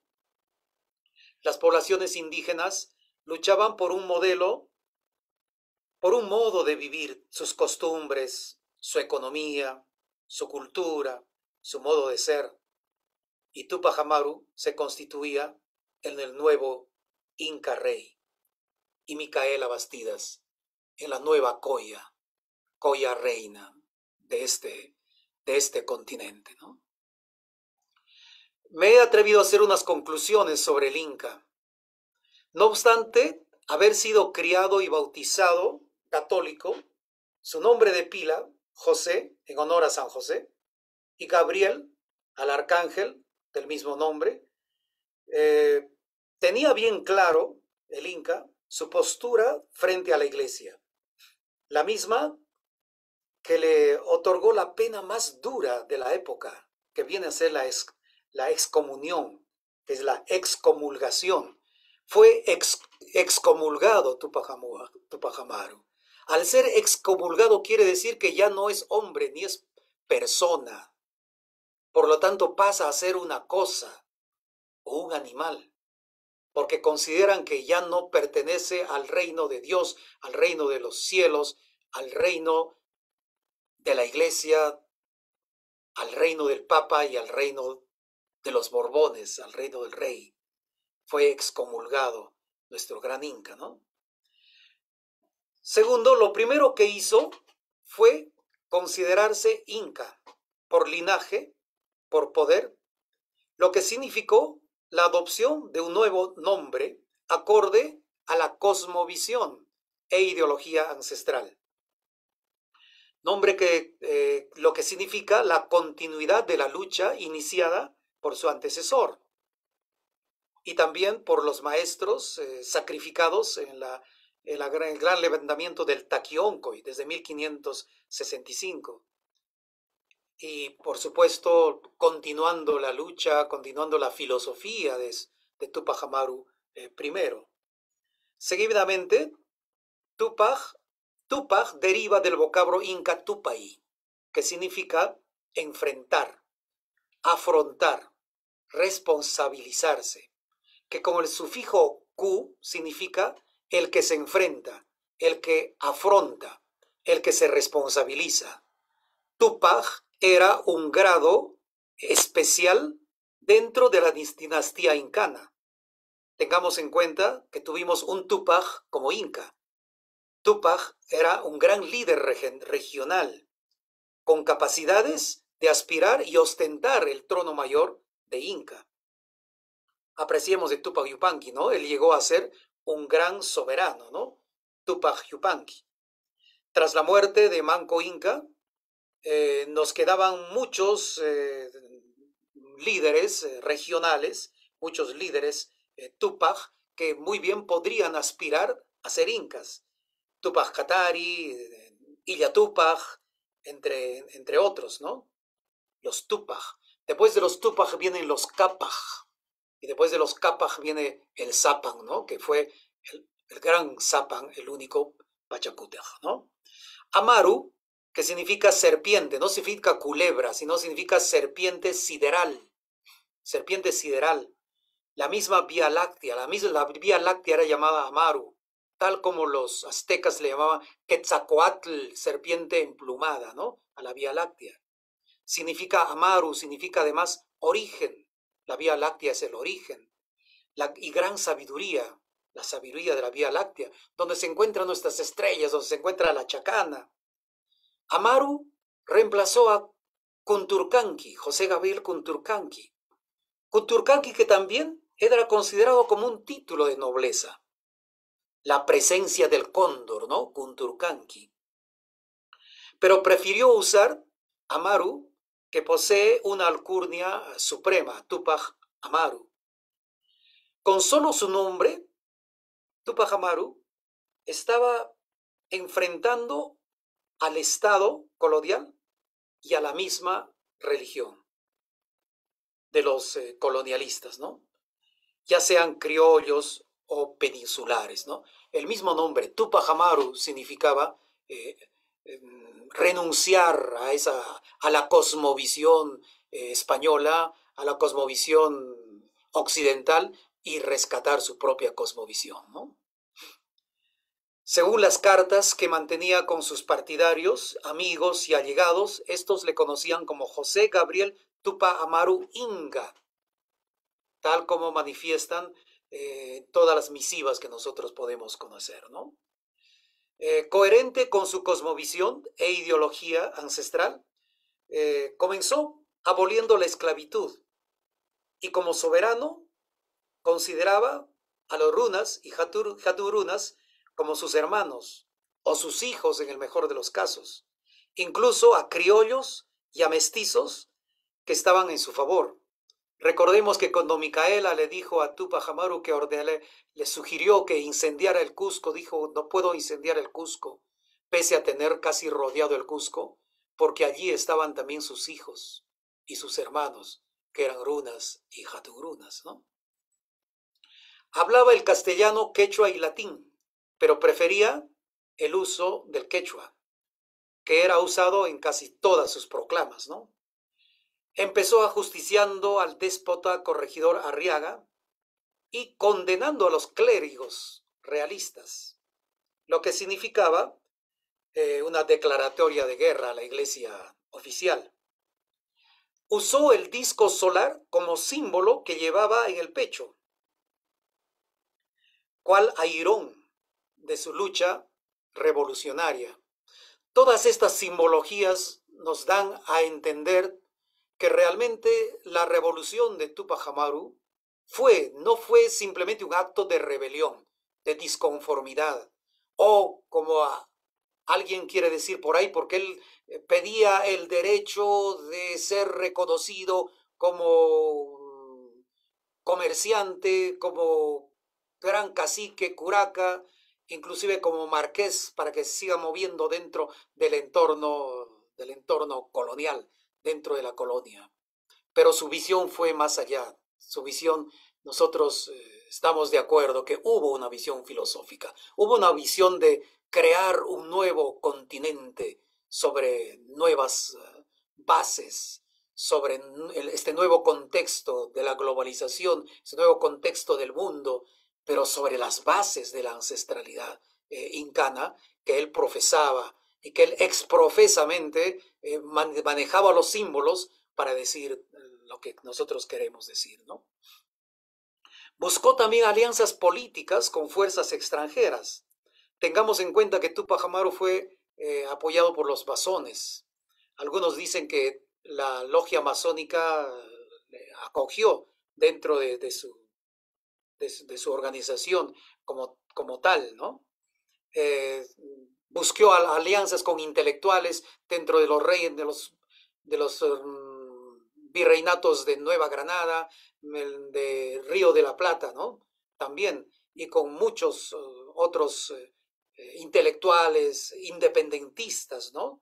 Las poblaciones indígenas luchaban por un modelo, por un modo de vivir, sus costumbres, su economía, su cultura, su modo de ser. Y Tupac Amaru se constituía en el nuevo Inca rey y Micaela Bastidas en la nueva Coya, Coya reina de este, de este continente, ¿no? Me he atrevido a hacer unas conclusiones sobre el Inca. No obstante haber sido criado y bautizado católico, su nombre de pila, José, en honor a San José, y Gabriel, al arcángel del mismo nombre, eh, tenía bien claro el Inca su postura frente a la iglesia, la misma que le otorgó la pena más dura de la época, que viene a ser la, ex, la excomunión, que es la excomulgación. Fue ex, excomulgado Tupac Amaru. Al ser excomulgado quiere decir que ya no es hombre ni es persona. Por lo tanto pasa a ser una cosa o un animal, porque consideran que ya no pertenece al reino de Dios, al reino de los cielos, al reino de la iglesia, al reino del Papa y al reino de los Borbones, al reino del rey. Fue excomulgado nuestro gran Inca, ¿no? Segundo, lo primero que hizo fue considerarse Inca por linaje, por poder, lo que significó la adopción de un nuevo nombre acorde a la cosmovisión e ideología ancestral. Nombre que eh, lo que significa la continuidad de la lucha iniciada por su antecesor y también por los maestros eh, sacrificados en, la, en la, el gran levantamiento del Taquioncoy desde mil quinientos sesenta y cinco. Y por supuesto, continuando la lucha, continuando la filosofía de, de Tupac Amaru eh, primero. Seguidamente, Tupac, Tupac deriva del vocablo inca tupai, que significa enfrentar, afrontar, responsabilizarse, que con el sufijo ku significa el que se enfrenta, el que afronta, el que se responsabiliza. Tupac era un grado especial dentro de la dinastía incana. Tengamos en cuenta que tuvimos un Tupac como inca. Tupac era un gran líder regional, con capacidades de aspirar y ostentar el trono mayor de Inca. Apreciemos de Tupac Yupanqui, ¿no? Él llegó a ser un gran soberano, ¿no? Tupac Yupanqui. Tras la muerte de Manco Inca, Eh, nos quedaban muchos eh, líderes eh, regionales, muchos líderes eh, Tupac, que muy bien podrían aspirar a ser incas. Tupac Katari, eh, Illa Tupac, entre, entre otros, ¿no? Los Tupac. Después de los Tupac vienen los Capac, y después de los Capac viene el Zapang, ¿no? Que fue el, el gran Zapang, el único Pachacútec, ¿no? Amaru, que significa serpiente, no significa culebra, sino significa serpiente sideral, serpiente sideral. La misma Vía Láctea, la misma la Vía Láctea era llamada Amaru, tal como los aztecas le llamaban Quetzalcoatl, serpiente emplumada, ¿no? A la Vía Láctea. Significa Amaru, significa además origen. La Vía Láctea es el origen. La, y gran sabiduría, la sabiduría de la Vía Láctea, donde se encuentran nuestras estrellas, donde se encuentra la Chacana. Amaru reemplazó a Kunturkanqui, José Gabriel Kunturkanqui. Kunturkanqui que también era considerado como un título de nobleza. La presencia del cóndor, ¿no? Kunturkanqui. Pero prefirió usar Amaru, que posee una alcurnia suprema, Tupac Amaru. Con solo su nombre, Tupac Amaru estaba enfrentando al Estado colonial y a la misma religión. de los eh, colonialistas, ¿no? Ya sean criollos o peninsulares, ¿no? El mismo nombre, Tupac Amaru, significaba eh, eh, renunciar a, esa, a la cosmovisión eh, española, a la cosmovisión occidental y rescatar su propia cosmovisión, ¿no? Según las cartas que mantenía con sus partidarios, amigos y allegados, estos le conocían como José Gabriel Tupac Amaru Inga, tal como manifiestan eh, todas las misivas que nosotros podemos conocer, ¿no? Eh, coherente con su cosmovisión e ideología ancestral, eh, comenzó aboliendo la esclavitud y como soberano consideraba a los runas y jatur, jaturunas como sus hermanos o sus hijos en el mejor de los casos, incluso a criollos y a mestizos que estaban en su favor. Recordemos que cuando Micaela le dijo a Tupac Amaru que ordenle, le sugirió que incendiara el Cusco, dijo, no puedo incendiar el Cusco, pese a tener casi rodeado el Cusco, porque allí estaban también sus hijos y sus hermanos, que eran runas y jaturunas, ¿no? Hablaba el castellano, quechua y latín, pero prefería el uso del quechua, que era usado en casi todas sus proclamas, ¿no? Empezó ajusticiando al déspota corregidor Arriaga y condenando a los clérigos realistas, lo que significaba eh, una declaratoria de guerra a la iglesia oficial. Usó el disco solar como símbolo que llevaba en el pecho, cual airón de su lucha revolucionaria. Todas estas simbologías nos dan a entender que realmente la revolución de Tupac Amaru fue, no fue simplemente un acto de rebelión, de disconformidad, o como a, alguien quiere decir por ahí, porque él pedía el derecho de ser reconocido como comerciante, como gran cacique, curaca, inclusive como marqués, para que se siga moviendo dentro del entorno, del entorno colonial, dentro de la colonia. Pero su visión fue más allá. Su visión, nosotros eh, estamos de acuerdo que hubo una visión filosófica, hubo una visión de crear un nuevo continente sobre nuevas uh, bases, sobre este nuevo contexto de la globalización, este nuevo contexto del mundo, pero sobre las bases de la ancestralidad eh, incana que él profesaba y que él exprofesamente eh, man, manejaba los símbolos para decir lo que nosotros queremos decir, ¿no? Buscó también alianzas políticas con fuerzas extranjeras. Tengamos en cuenta que Tupac Amaru fue eh, apoyado por los masones. Algunos dicen que la logia masónica le acogió dentro de, de, su, de, su, de su organización como, como tal, ¿no? Eh, buscó alianzas con intelectuales dentro de los reyes, de los, de los um, virreinatos de Nueva Granada, de Río de la Plata, ¿no? También, y con muchos uh, otros uh, intelectuales independentistas, ¿no?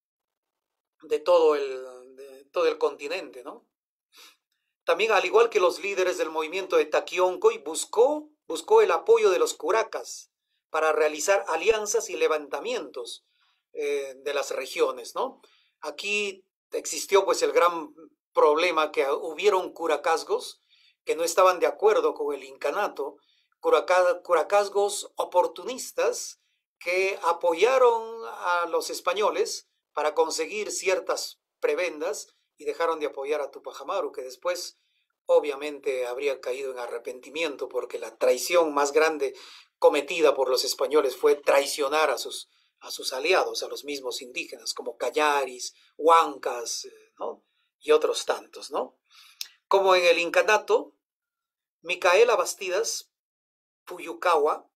De todo el, de todo el continente, ¿no? También, al igual que los líderes del movimiento de Taquioncoy, buscó, buscó el apoyo de los curacas para realizar alianzas y levantamientos eh, de las regiones, ¿no? Aquí existió pues el gran problema que hubieron curacazgos que no estaban de acuerdo con el incanato, curaca, curacazgos oportunistas que apoyaron a los españoles para conseguir ciertas prebendas y dejaron de apoyar a Tupac Amaru, que después obviamente habría caído en arrepentimiento porque la traición más grande cometida por los españoles fue traicionar a sus, a sus aliados, a los mismos indígenas, como Cañaris, Huancas, ¿no? Y otros tantos, ¿no? Como en el incanato, Micaela Bastidas Puyucawa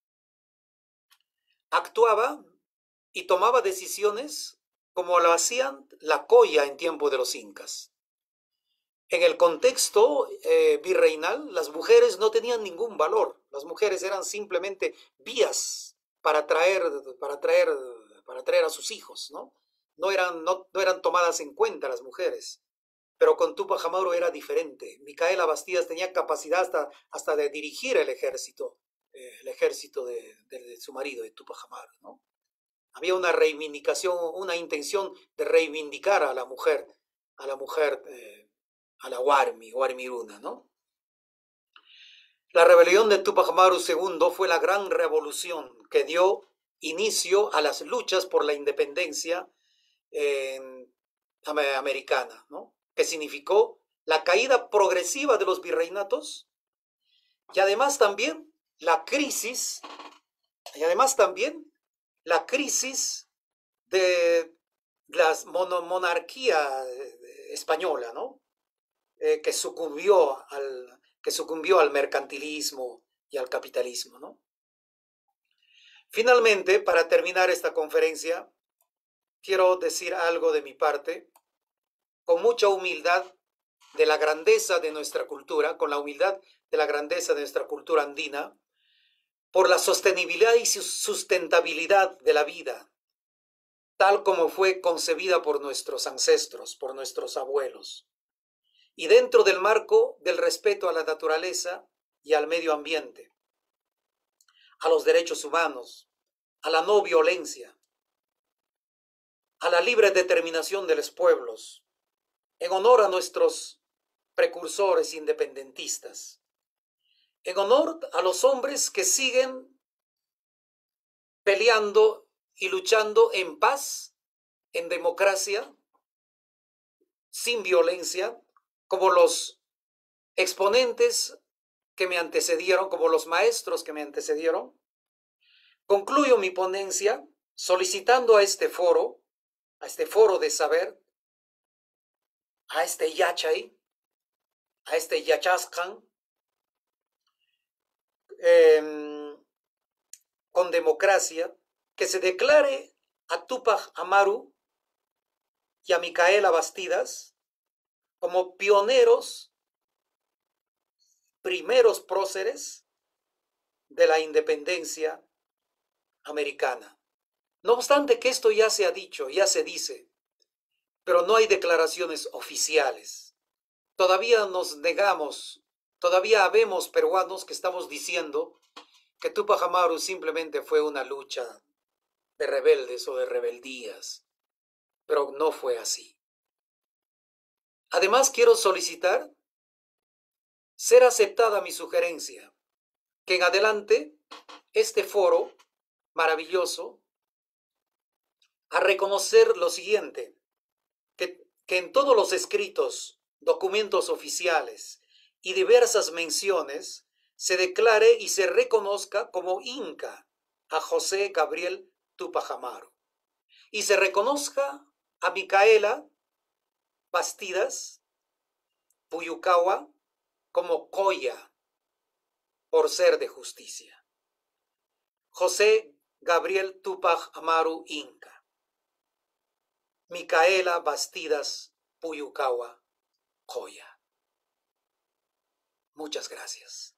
actuaba y tomaba decisiones como lo hacían la Coya en tiempo de los incas. En el contexto eh, virreinal, las mujeres no tenían ningún valor. Las mujeres eran simplemente vías para traer, para traer, para traer a sus hijos, ¿no? No eran, no, no eran tomadas en cuenta las mujeres. pero con Tupac Amaru era diferente. Micaela Bastidas tenía capacidad hasta, hasta de dirigir el ejército, eh, el ejército de, de, de su marido, de Tupac Amaru, ¿no? Había una reivindicación, una intención de reivindicar a la mujer, a la mujer, eh, a la Warmi, Warmiruna, ¿no? La rebelión de Tupac Amaru segundo fue la gran revolución que dio inicio a las luchas por la independencia eh, americana, ¿no? Que significó la caída progresiva de los virreinatos y además también la crisis, y además también la crisis de la monarquía española, ¿no? Eh, que sucumbió al que sucumbió al mercantilismo y al capitalismo, ¿no? Finalmente, para terminar esta conferencia, quiero decir algo de mi parte, con mucha humildad de la grandeza de nuestra cultura, con la humildad de la grandeza de nuestra cultura andina, por la sostenibilidad y sustentabilidad de la vida, tal como fue concebida por nuestros ancestros, por nuestros abuelos, y dentro del marco del respeto a la naturaleza y al medio ambiente, a los derechos humanos, a la no violencia, a la libre determinación de los pueblos, en honor a nuestros precursores independentistas, en honor a los hombres que siguen peleando y luchando en paz, en democracia, sin violencia, como los exponentes que me antecedieron, como los maestros que me antecedieron. Concluyo mi ponencia solicitando a este foro, a este foro de saber, a este Yachay, a este Yachascan, eh, con democracia, que se declare a Tupac Amaru y a Micaela Bastidas como pioneros, primeros próceres de la independencia americana. No obstante que esto ya se ha dicho, ya se dice, pero no hay declaraciones oficiales. Todavía nos negamos, todavía habemos peruanos que estamos diciendo que Tupac Amaru simplemente fue una lucha de rebeldes o de rebeldías, pero no fue así. Además, quiero solicitar ser aceptada mi sugerencia, que en adelante este foro maravilloso a reconocer lo siguiente, que, que en todos los escritos, documentos oficiales y diversas menciones se declare y se reconozca como Inca a José Gabriel Tupac Amaru y se reconozca a Micaela Bastidas Puyukawa como Coya por ser de justicia. José Gabriel Tupac Amaru Inca. Micaela Bastidas Puyukawa Coya. Muchas gracias.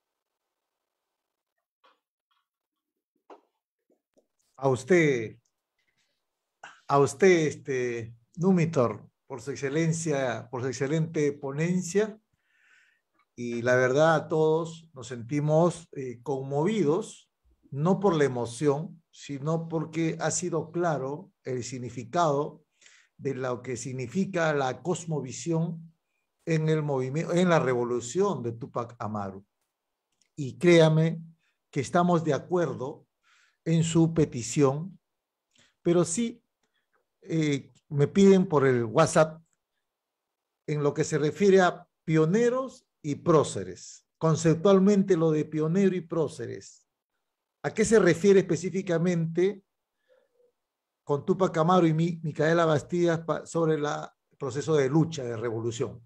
A usted, a usted, este, Numitor, por su excelencia, por su excelente ponencia. Y la verdad, a todos nos sentimos eh, conmovidos, no por la emoción, sino porque ha sido claro el significado de lo que significa la cosmovisión en el movimiento, en la revolución de Tupac Amaru. Y créame que estamos de acuerdo en su petición, pero sí eh, me piden por el WhatsApp en lo que se refiere a pioneros y próceres. Conceptualmente lo de pionero y próceres, ¿a qué se refiere específicamente con Tupac Amaru y Mi, Micaela Bastidas sobre el proceso de lucha, de revolución?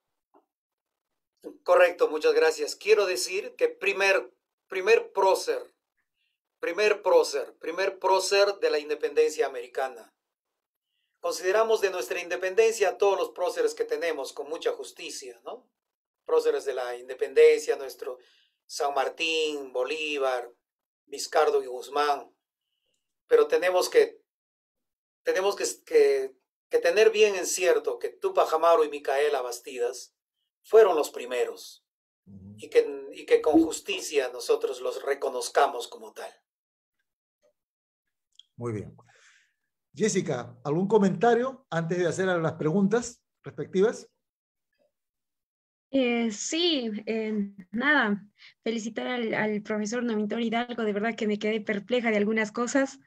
Correcto, muchas gracias. Quiero decir que primer, primer prócer, primer prócer, primer prócer de la independencia americana. Consideramos de nuestra independencia a todos los próceres que tenemos con mucha justicia, ¿no? Próceres de la independencia, nuestro San Martín, Bolívar, Vizcardo y Guzmán. Pero tenemos que, tenemos que, que que tener bien en cierto que Túpac Amaru y Micaela Bastidas fueron los primeros y que, y que con justicia nosotros los reconozcamos como tal. Muy bien. Jessica, ¿algún comentario antes de hacer las preguntas respectivas? Eh, sí, eh, nada, felicitar al, al profesor Nomintor Hidalgo, de verdad que me quedé perpleja de algunas cosas,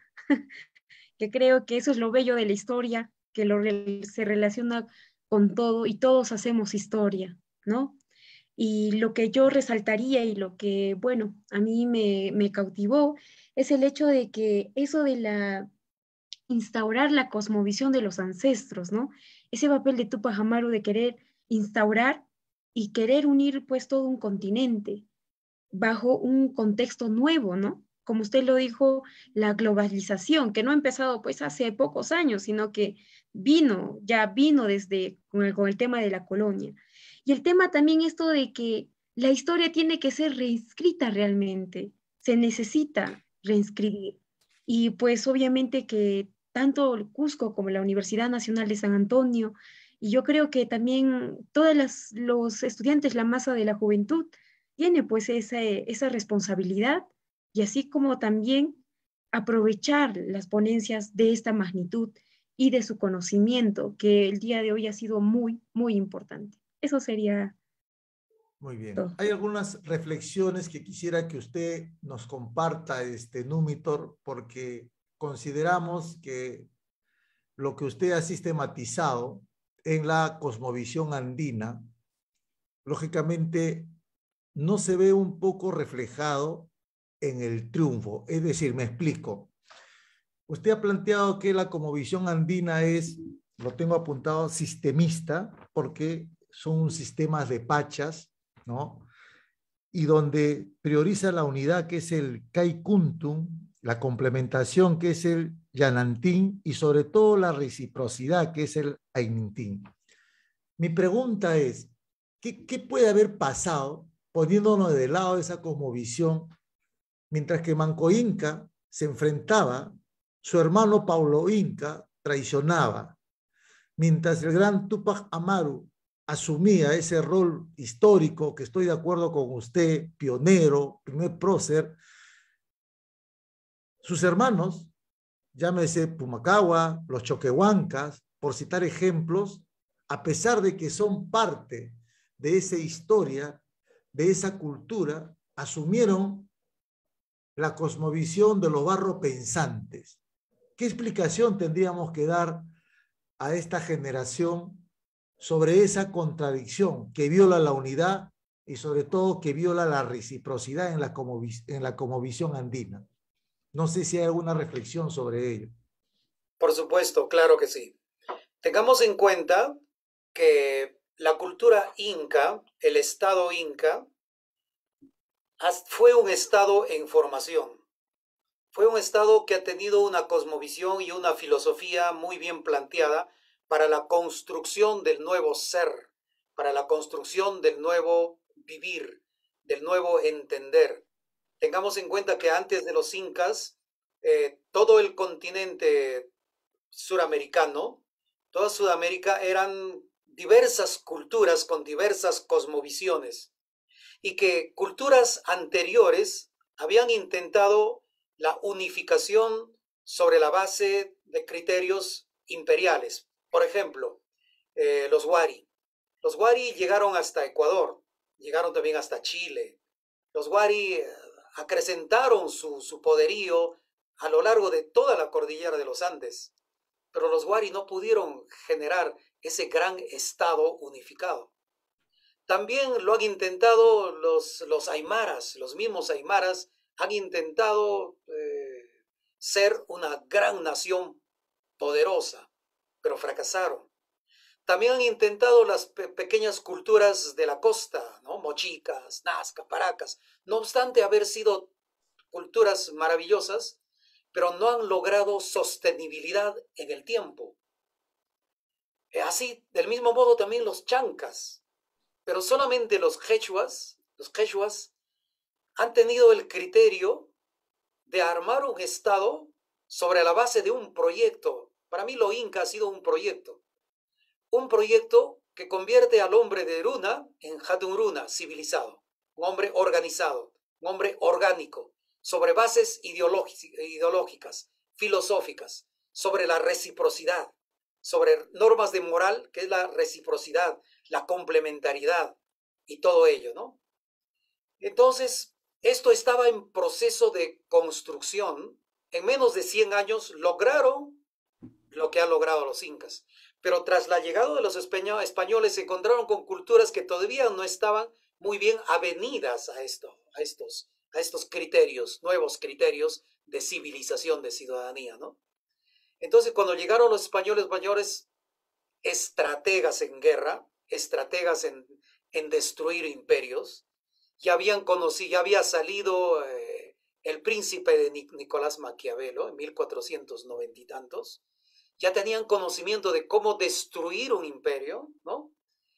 que creo que eso es lo bello de la historia, que lo, re- se relaciona con todo y todos hacemos historia, ¿no? Y lo que yo resaltaría y lo que, bueno, a mí me, me cautivó es el hecho de que eso de la instaurar la cosmovisión de los ancestros, ¿no? Ese papel de Tupac Amaru de querer instaurar y querer unir pues todo un continente bajo un contexto nuevo, ¿no? Como usted lo dijo, la globalización, que no ha empezado pues hace pocos años, sino que vino, ya vino desde con el, con el tema de la colonia. Y el tema también esto de que la historia tiene que ser reescrita realmente, se necesita reescribir. Y pues obviamente que tanto el Cusco como la Universidad Nacional de San Antonio, y yo creo que también todos los estudiantes, la masa de la juventud, tiene pues esa, esa responsabilidad y así como también aprovechar las ponencias de esta magnitud y de su conocimiento, que el día de hoy ha sido muy, muy importante. Eso sería Muy bien. todo. Hay algunas reflexiones que quisiera que usted nos comparta, este Numitor, porque consideramos que lo que usted ha sistematizado en la cosmovisión andina, lógicamente no se ve un poco reflejado en el triunfo. Es decir, me explico. Usted ha planteado que la cosmovisión andina es, lo tengo apuntado, sistemista, porque son sistemas de pachas, ¿no? Y donde prioriza la unidad, que es el Kaikuntum, la complementación, que es el Yanantín, y sobre todo la reciprocidad, que es el Ainintín. Mi pregunta es, ¿qué, qué puede haber pasado poniéndonos de lado de esa cosmovisión mientras que Manco Inca se enfrentaba, su hermano Paulo Inca traicionaba, mientras el gran Túpac Amaru asumía ese rol histórico, que estoy de acuerdo con usted, pionero, primer prócer, sus hermanos, llámese Pumacahua, los Choquehuancas, por citar ejemplos, a pesar de que son parte de esa historia, de esa cultura, asumieron la cosmovisión de los barros pensantes. ¿Qué explicación tendríamos que dar a esta generación sobre esa contradicción que viola la unidad y sobre todo que viola la reciprocidad en la, en la cosmovisión andina? No sé si hay alguna reflexión sobre ello. Por supuesto, claro que sí. Tengamos en cuenta que la cultura inca, el estado inca, fue un estado en formación. Fue un estado que ha tenido una cosmovisión y una filosofía muy bien planteada para la construcción del nuevo ser, para la construcción del nuevo vivir, del nuevo entender. Tengamos en cuenta que antes de los incas, eh, todo el continente suramericano, toda Sudamérica eran diversas culturas con diversas cosmovisiones y que culturas anteriores habían intentado la unificación sobre la base de criterios imperiales. Por ejemplo, eh, los Wari. Los Wari llegaron hasta Ecuador, llegaron también hasta Chile. Los Wari eh, acrecentaron su, su poderío a lo largo de toda la cordillera de los Andes, pero los Wari no pudieron generar ese gran estado unificado. También lo han intentado los, los aymaras, los mismos aymaras han intentado eh, ser una gran nación poderosa, pero fracasaron. También han intentado las pe pequeñas culturas de la costa, ¿no? Mochicas, Nazca, Paracas, no obstante haber sido culturas maravillosas, pero no han logrado sostenibilidad en el tiempo. Así, del mismo modo también los chancas, pero solamente los quechuas, los quechuas han tenido el criterio de armar un estado sobre la base de un proyecto Para mí lo Inca ha sido un proyecto, un proyecto que convierte al hombre de Runa en Hatunruna, civilizado, un hombre organizado, un hombre orgánico, sobre bases ideológicas, filosóficas, sobre la reciprocidad, sobre normas de moral, que es la reciprocidad, la complementariedad y todo ello, ¿no? Entonces, esto estaba en proceso de construcción. En menos de cien años lograron lo que han logrado los incas. Pero tras la llegada de los españoles se encontraron con culturas que todavía no estaban muy bien avenidas a, esto, a, estos, a estos criterios, nuevos criterios de civilización, de ciudadanía, ¿no? Entonces, cuando llegaron los españoles mayores, estrategas en guerra, estrategas en, en destruir imperios, ya habían conocido, ya había salido eh, el príncipe de Nicolás Maquiavelo en mil cuatrocientos noventa y tantos, ya tenían conocimiento de cómo destruir un imperio, ¿no?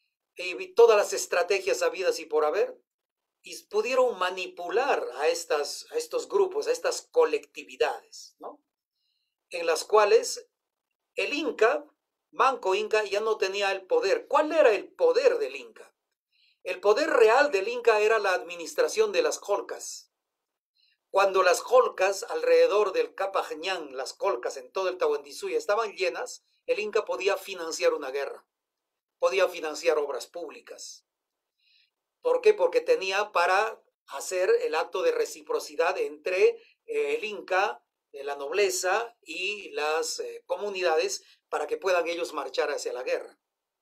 Y todas las estrategias habidas y por haber, y pudieron manipular a, estas, a estos grupos, a estas colectividades, ¿no? En las cuales el Inca, Manco Inca, ya no tenía el poder. ¿Cuál era el poder del Inca? El poder real del Inca era la administración de las colcas. Cuando las colcas alrededor del Capañán, las colcas en todo el Tahuantinsuyo estaban llenas, el Inca podía financiar una guerra, podía financiar obras públicas. ¿Por qué? Porque tenía para hacer el acto de reciprocidad entre eh, el Inca, eh, la nobleza y las eh, comunidades para que puedan ellos marchar hacia la guerra.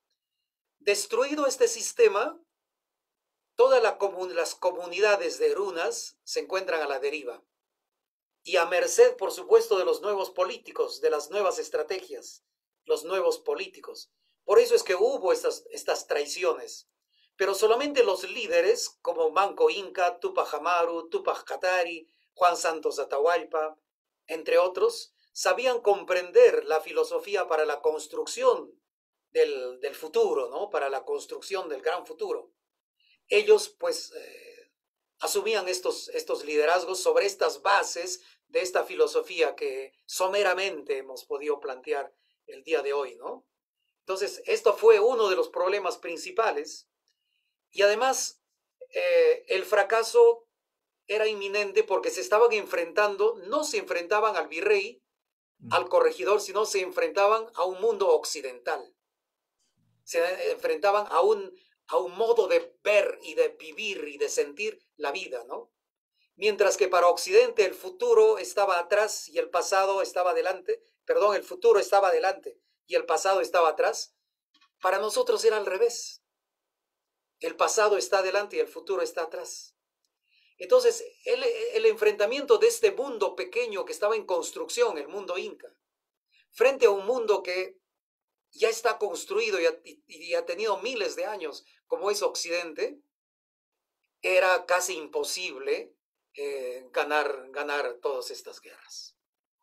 Destruido este sistema, todas la comun las comunidades de runas se encuentran a la deriva y a merced, por supuesto, de los nuevos políticos, de las nuevas estrategias, los nuevos políticos. Por eso es que hubo estas, estas traiciones, pero solamente los líderes como Manco Inca, Tupac Amaru, Tupac Katari, Juan Santos Atahualpa, entre otros, sabían comprender la filosofía para la construcción del, del futuro, ¿no? Para la construcción del gran futuro. Ellos pues eh, asumían estos, estos liderazgos sobre estas bases de esta filosofía que someramente hemos podido plantear el día de hoy, ¿no? Entonces, esto fue uno de los problemas principales y además eh, el fracaso era inminente porque se estaban enfrentando, no se enfrentaban al virrey, al corregidor, sino se enfrentaban a un mundo occidental. Se enfrentaban a un a un modo de ver y de vivir y de sentir la vida, ¿no? Mientras que para Occidente el futuro estaba atrás y el pasado estaba adelante, perdón, el futuro estaba adelante y el pasado estaba atrás, para nosotros era al revés. El pasado está adelante y el futuro está atrás. Entonces, el, el enfrentamiento de este mundo pequeño que estaba en construcción, el mundo inca, frente a un mundo que ya está construido y ha, y ha tenido miles de años, como es Occidente, era casi imposible eh, ganar, ganar todas estas guerras.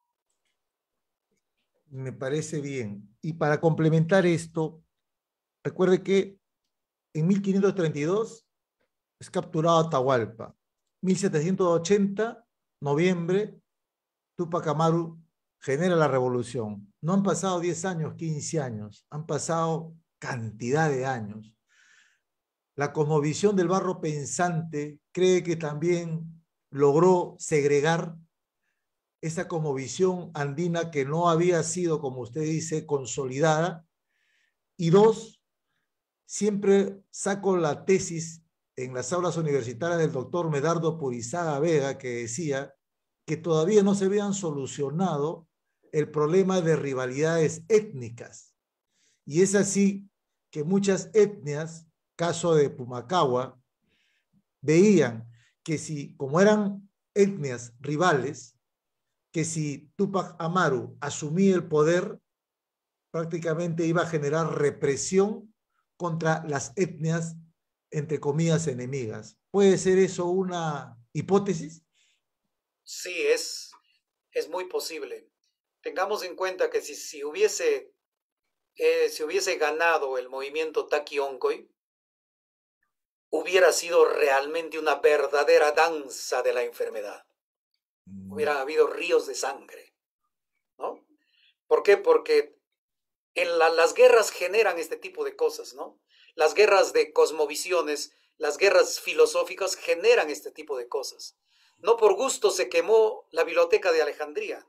Me parece bien. Y para complementar esto, recuerde que en mil quinientos treinta y dos es capturado Atahualpa. mil setecientos ochenta, noviembre, Tupac Amaru genera la revolución. No han pasado diez años, quince años, han pasado cantidad de años. La cosmovisión del barro pensante cree que también logró segregar esa cosmovisión andina que no había sido, como usted dice, consolidada. Y dos, siempre saco la tesis en las aulas universitarias del doctor Medardo Purizaga Vega, que decía que todavía no se habían solucionado el problema de rivalidades étnicas. Y es así que muchas etnias, caso de Pumacahua, veían que si, como eran etnias rivales, que si Tupac Amaru asumía el poder, prácticamente iba a generar represión contra las etnias, entre comillas, enemigas. ¿Puede ser eso una hipótesis? Sí, es, es muy posible. Tengamos en cuenta que si, si, hubiese, eh, si hubiese ganado el movimiento Taqui Oncoy, hubiera sido realmente una verdadera danza de la enfermedad. Mm. Hubieran habido ríos de sangre, ¿no? ¿Por qué? Porque en la, las guerras generan este tipo de cosas, ¿no? Las guerras de cosmovisiones, las guerras filosóficas generan este tipo de cosas. No por gusto se quemó la biblioteca de Alejandría.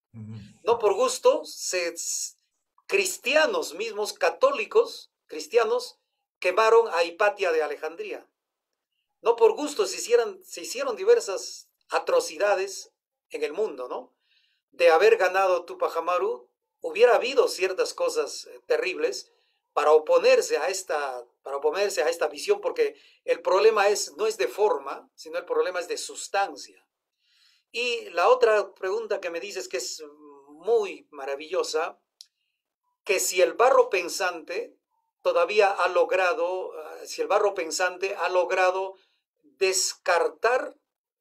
No por gusto se, cristianos mismos, católicos, cristianos, quemaron a Hipatia de Alejandría. No por gusto se hicieron, se hicieron diversas atrocidades en el mundo, ¿no? De haber ganado Tupac Amaru, hubiera habido ciertas cosas terribles para oponerse a esta, para oponerse a esta visión, porque el problema es, no es de forma, sino el problema es de sustancia. Y la otra pregunta que me dices, que es muy maravillosa, que si el barro pensante todavía ha logrado, si el barro pensante ha logrado descartar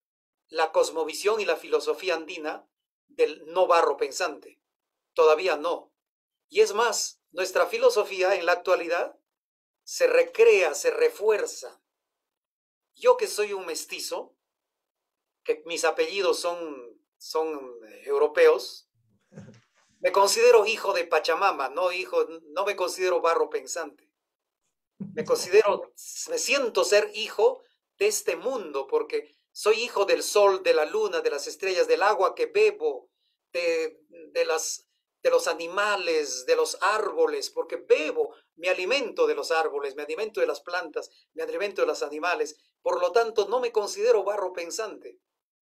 la cosmovisión y la filosofía andina del no barro pensante. Todavía no. Y es más, nuestra filosofía en la actualidad se recrea, se refuerza. Yo que soy un mestizo, que mis apellidos son, son europeos, me considero hijo de Pachamama, no, hijo, no me considero barro pensante. Me considero, me siento ser hijo de este mundo, porque soy hijo del sol, de la luna, de las estrellas, del agua que bebo, de, de, las, de los animales, de los árboles, porque bebo, me alimento de los árboles, me alimento de las plantas, me alimento de los animales. Por lo tanto, no me considero barro pensante.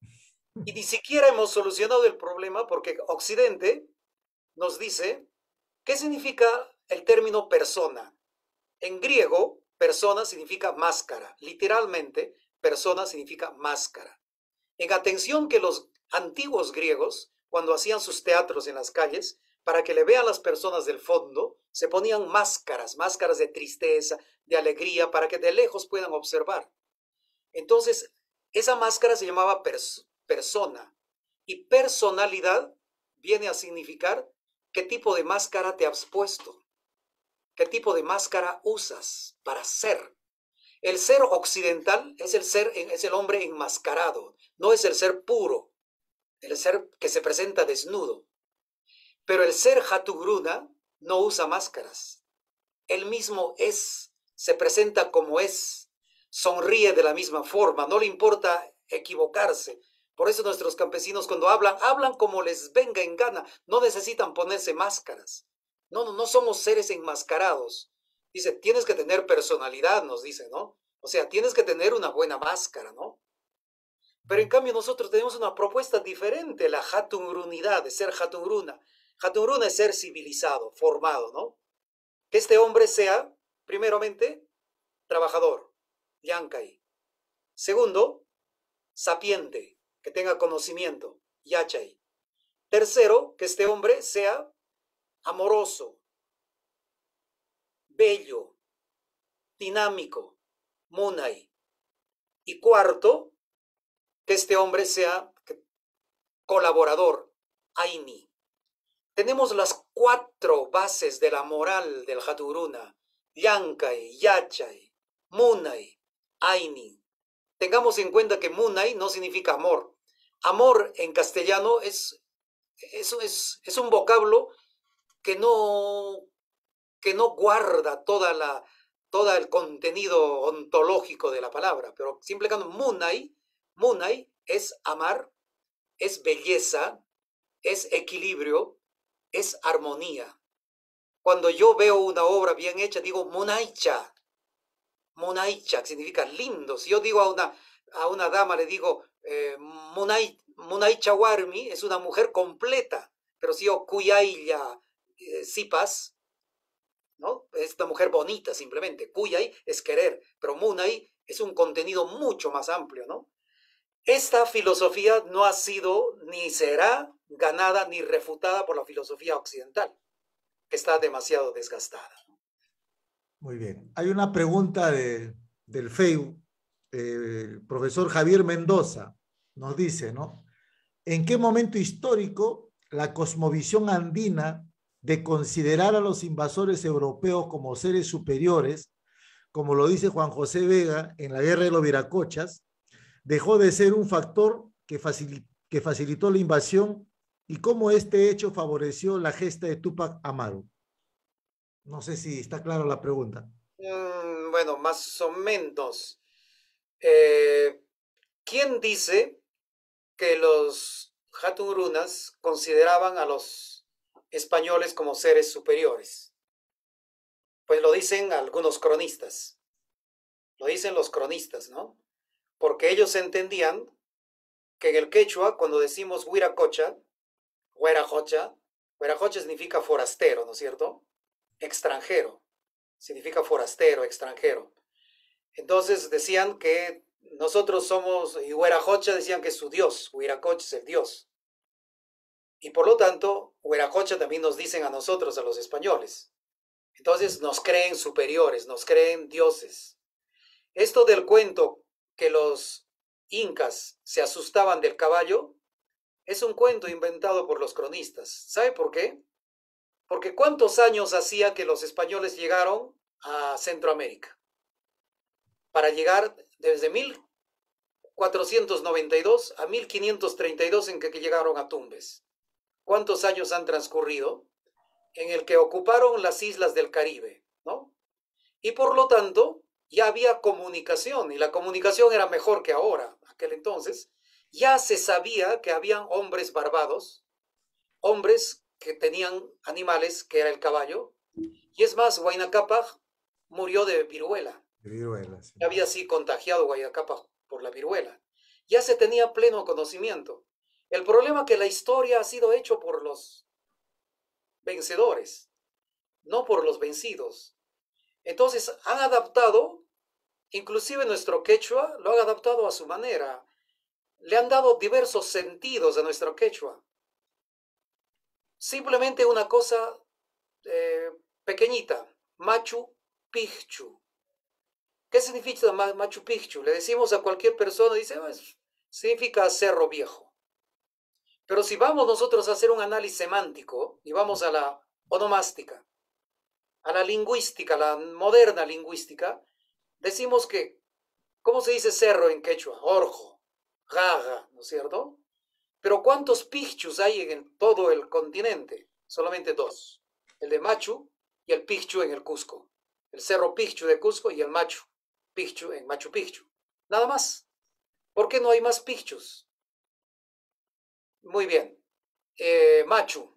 Y ni siquiera hemos solucionado el problema, porque Occidente nos dice, ¿qué significa el término persona? En griego, persona significa máscara. Literalmente, persona significa máscara. En atención que los antiguos griegos, cuando hacían sus teatros en las calles, para que le vean las personas del fondo, se ponían máscaras, máscaras de tristeza, de alegría, para que de lejos puedan observar. Entonces, esa máscara se llamaba pers- persona. Y personalidad viene a significar qué tipo de máscara te has puesto, qué tipo de máscara usas para ser. El ser occidental es el ser, es el hombre enmascarado, no es el ser puro, el ser que se presenta desnudo. Pero el ser Hattugruna no usa máscaras. Él mismo es, se presenta como es, sonríe de la misma forma, no le importa equivocarse. Por eso nuestros campesinos cuando hablan, hablan como les venga en gana, no necesitan ponerse máscaras. No, no, no somos seres enmascarados. Dice, tienes que tener personalidad, nos dice, ¿no? O sea, tienes que tener una buena máscara, ¿no? Pero en cambio nosotros tenemos una propuesta diferente, la Hattungrunidad, de ser Hattungruna. Hattungruna es ser civilizado, formado, ¿no? Que este hombre sea, primeramente, trabajador, Llancay. Segundo, sapiente, que tenga conocimiento, Yachay. Tercero, que este hombre sea amoroso, bello, dinámico, Munay. Y cuarto, que este hombre sea colaborador, Aini. Tenemos las cuatro bases de la moral del Hattugruna, Llancay, Yachay, Munay, Aini. Tengamos en cuenta que Munay no significa amor. Amor en castellano es, es, es, es un vocablo que no, que no guarda toda la, todo el contenido ontológico de la palabra, pero simplemente Munay, Munay es amar, es belleza, es equilibrio, es armonía. Cuando yo veo una obra bien hecha, digo Munaycha. Munaycha, que significa lindo. Si yo digo a una, a una dama, le digo eh, Munay, Munaycha Warmi, es una mujer completa. Pero si yo Cuyaylla eh, Sipas, ¿no? Es una mujer bonita simplemente. Cuyay es querer, pero Munay es un contenido mucho más amplio, ¿no? Esta filosofía no ha sido ni será ganada ni refutada por la filosofía occidental, que está demasiado desgastada. Muy bien. Hay una pregunta de, del Facebook. Eh, el profesor Javier Mendoza nos dice, ¿no? ¿En qué momento histórico la cosmovisión andina de considerar a los invasores europeos como seres superiores, como lo dice Juan José Vega en la Guerra de los Viracochas, dejó de ser un factor que, facil, que facilitó la invasión y cómo este hecho favoreció la gesta de Túpac Amaru. No sé si está clara la pregunta. Mm, bueno, más o menos. Eh, ¿quién dice que los Haturunas consideraban a los españoles como seres superiores? Pues lo dicen algunos cronistas. Lo dicen los cronistas, ¿no? Porque ellos entendían que en el quechua, cuando decimos Huiracocha, Huirajocha, Huirajocha significa forastero, ¿no es cierto? Extranjero. Significa forastero, extranjero. Entonces decían que nosotros somos, y Huirajocha decían que es su dios, Huiracocha es el dios. Y por lo tanto, Huirajocha también nos dicen a nosotros, a los españoles. Entonces nos creen superiores, nos creen dioses. Esto del cuento que los incas se asustaban del caballo, es un cuento inventado por los cronistas. ¿Sabe por qué? Porque ¿cuántos años hacía que los españoles llegaron a Centroamérica? Para llegar desde mil cuatrocientos noventa y dos a mil quinientos treinta y dos en que llegaron a Tumbes. ¿Cuántos años han transcurrido? En el que ocuparon las islas del Caribe, ¿no? Y por lo tanto, ya había comunicación, y la comunicación era mejor que ahora, aquel entonces. Ya se sabía que habían hombres barbados, hombres que tenían animales, que era el caballo, y es más, Huayna Cápac murió de viruela. Viruela, sí. Había así contagiado Huayna Cápac por la viruela. Ya se tenía pleno conocimiento. El problema es que la historia ha sido hecho por los vencedores, no por los vencidos. Entonces han adaptado, inclusive nuestro quechua lo han adaptado a su manera. Le han dado diversos sentidos a nuestro quechua. Simplemente una cosa eh, pequeñita, Machu Picchu. ¿Qué significa Machu Picchu? Le decimos a cualquier persona, dice, oh, significa cerro viejo. Pero si vamos nosotros a hacer un análisis semántico y vamos a la onomástica, a la lingüística, a la moderna lingüística, decimos que, ¿cómo se dice cerro en quechua? Orjo, gaga, ¿no es cierto? Pero ¿cuántos picchus hay en todo el continente? Solamente dos. El de Machu y el Picchu en el Cusco. El cerro Picchu de Cusco y el Machu Picchu en Machu Picchu. Nada más. ¿Por qué no hay más picchus? Muy bien. Eh, Machu.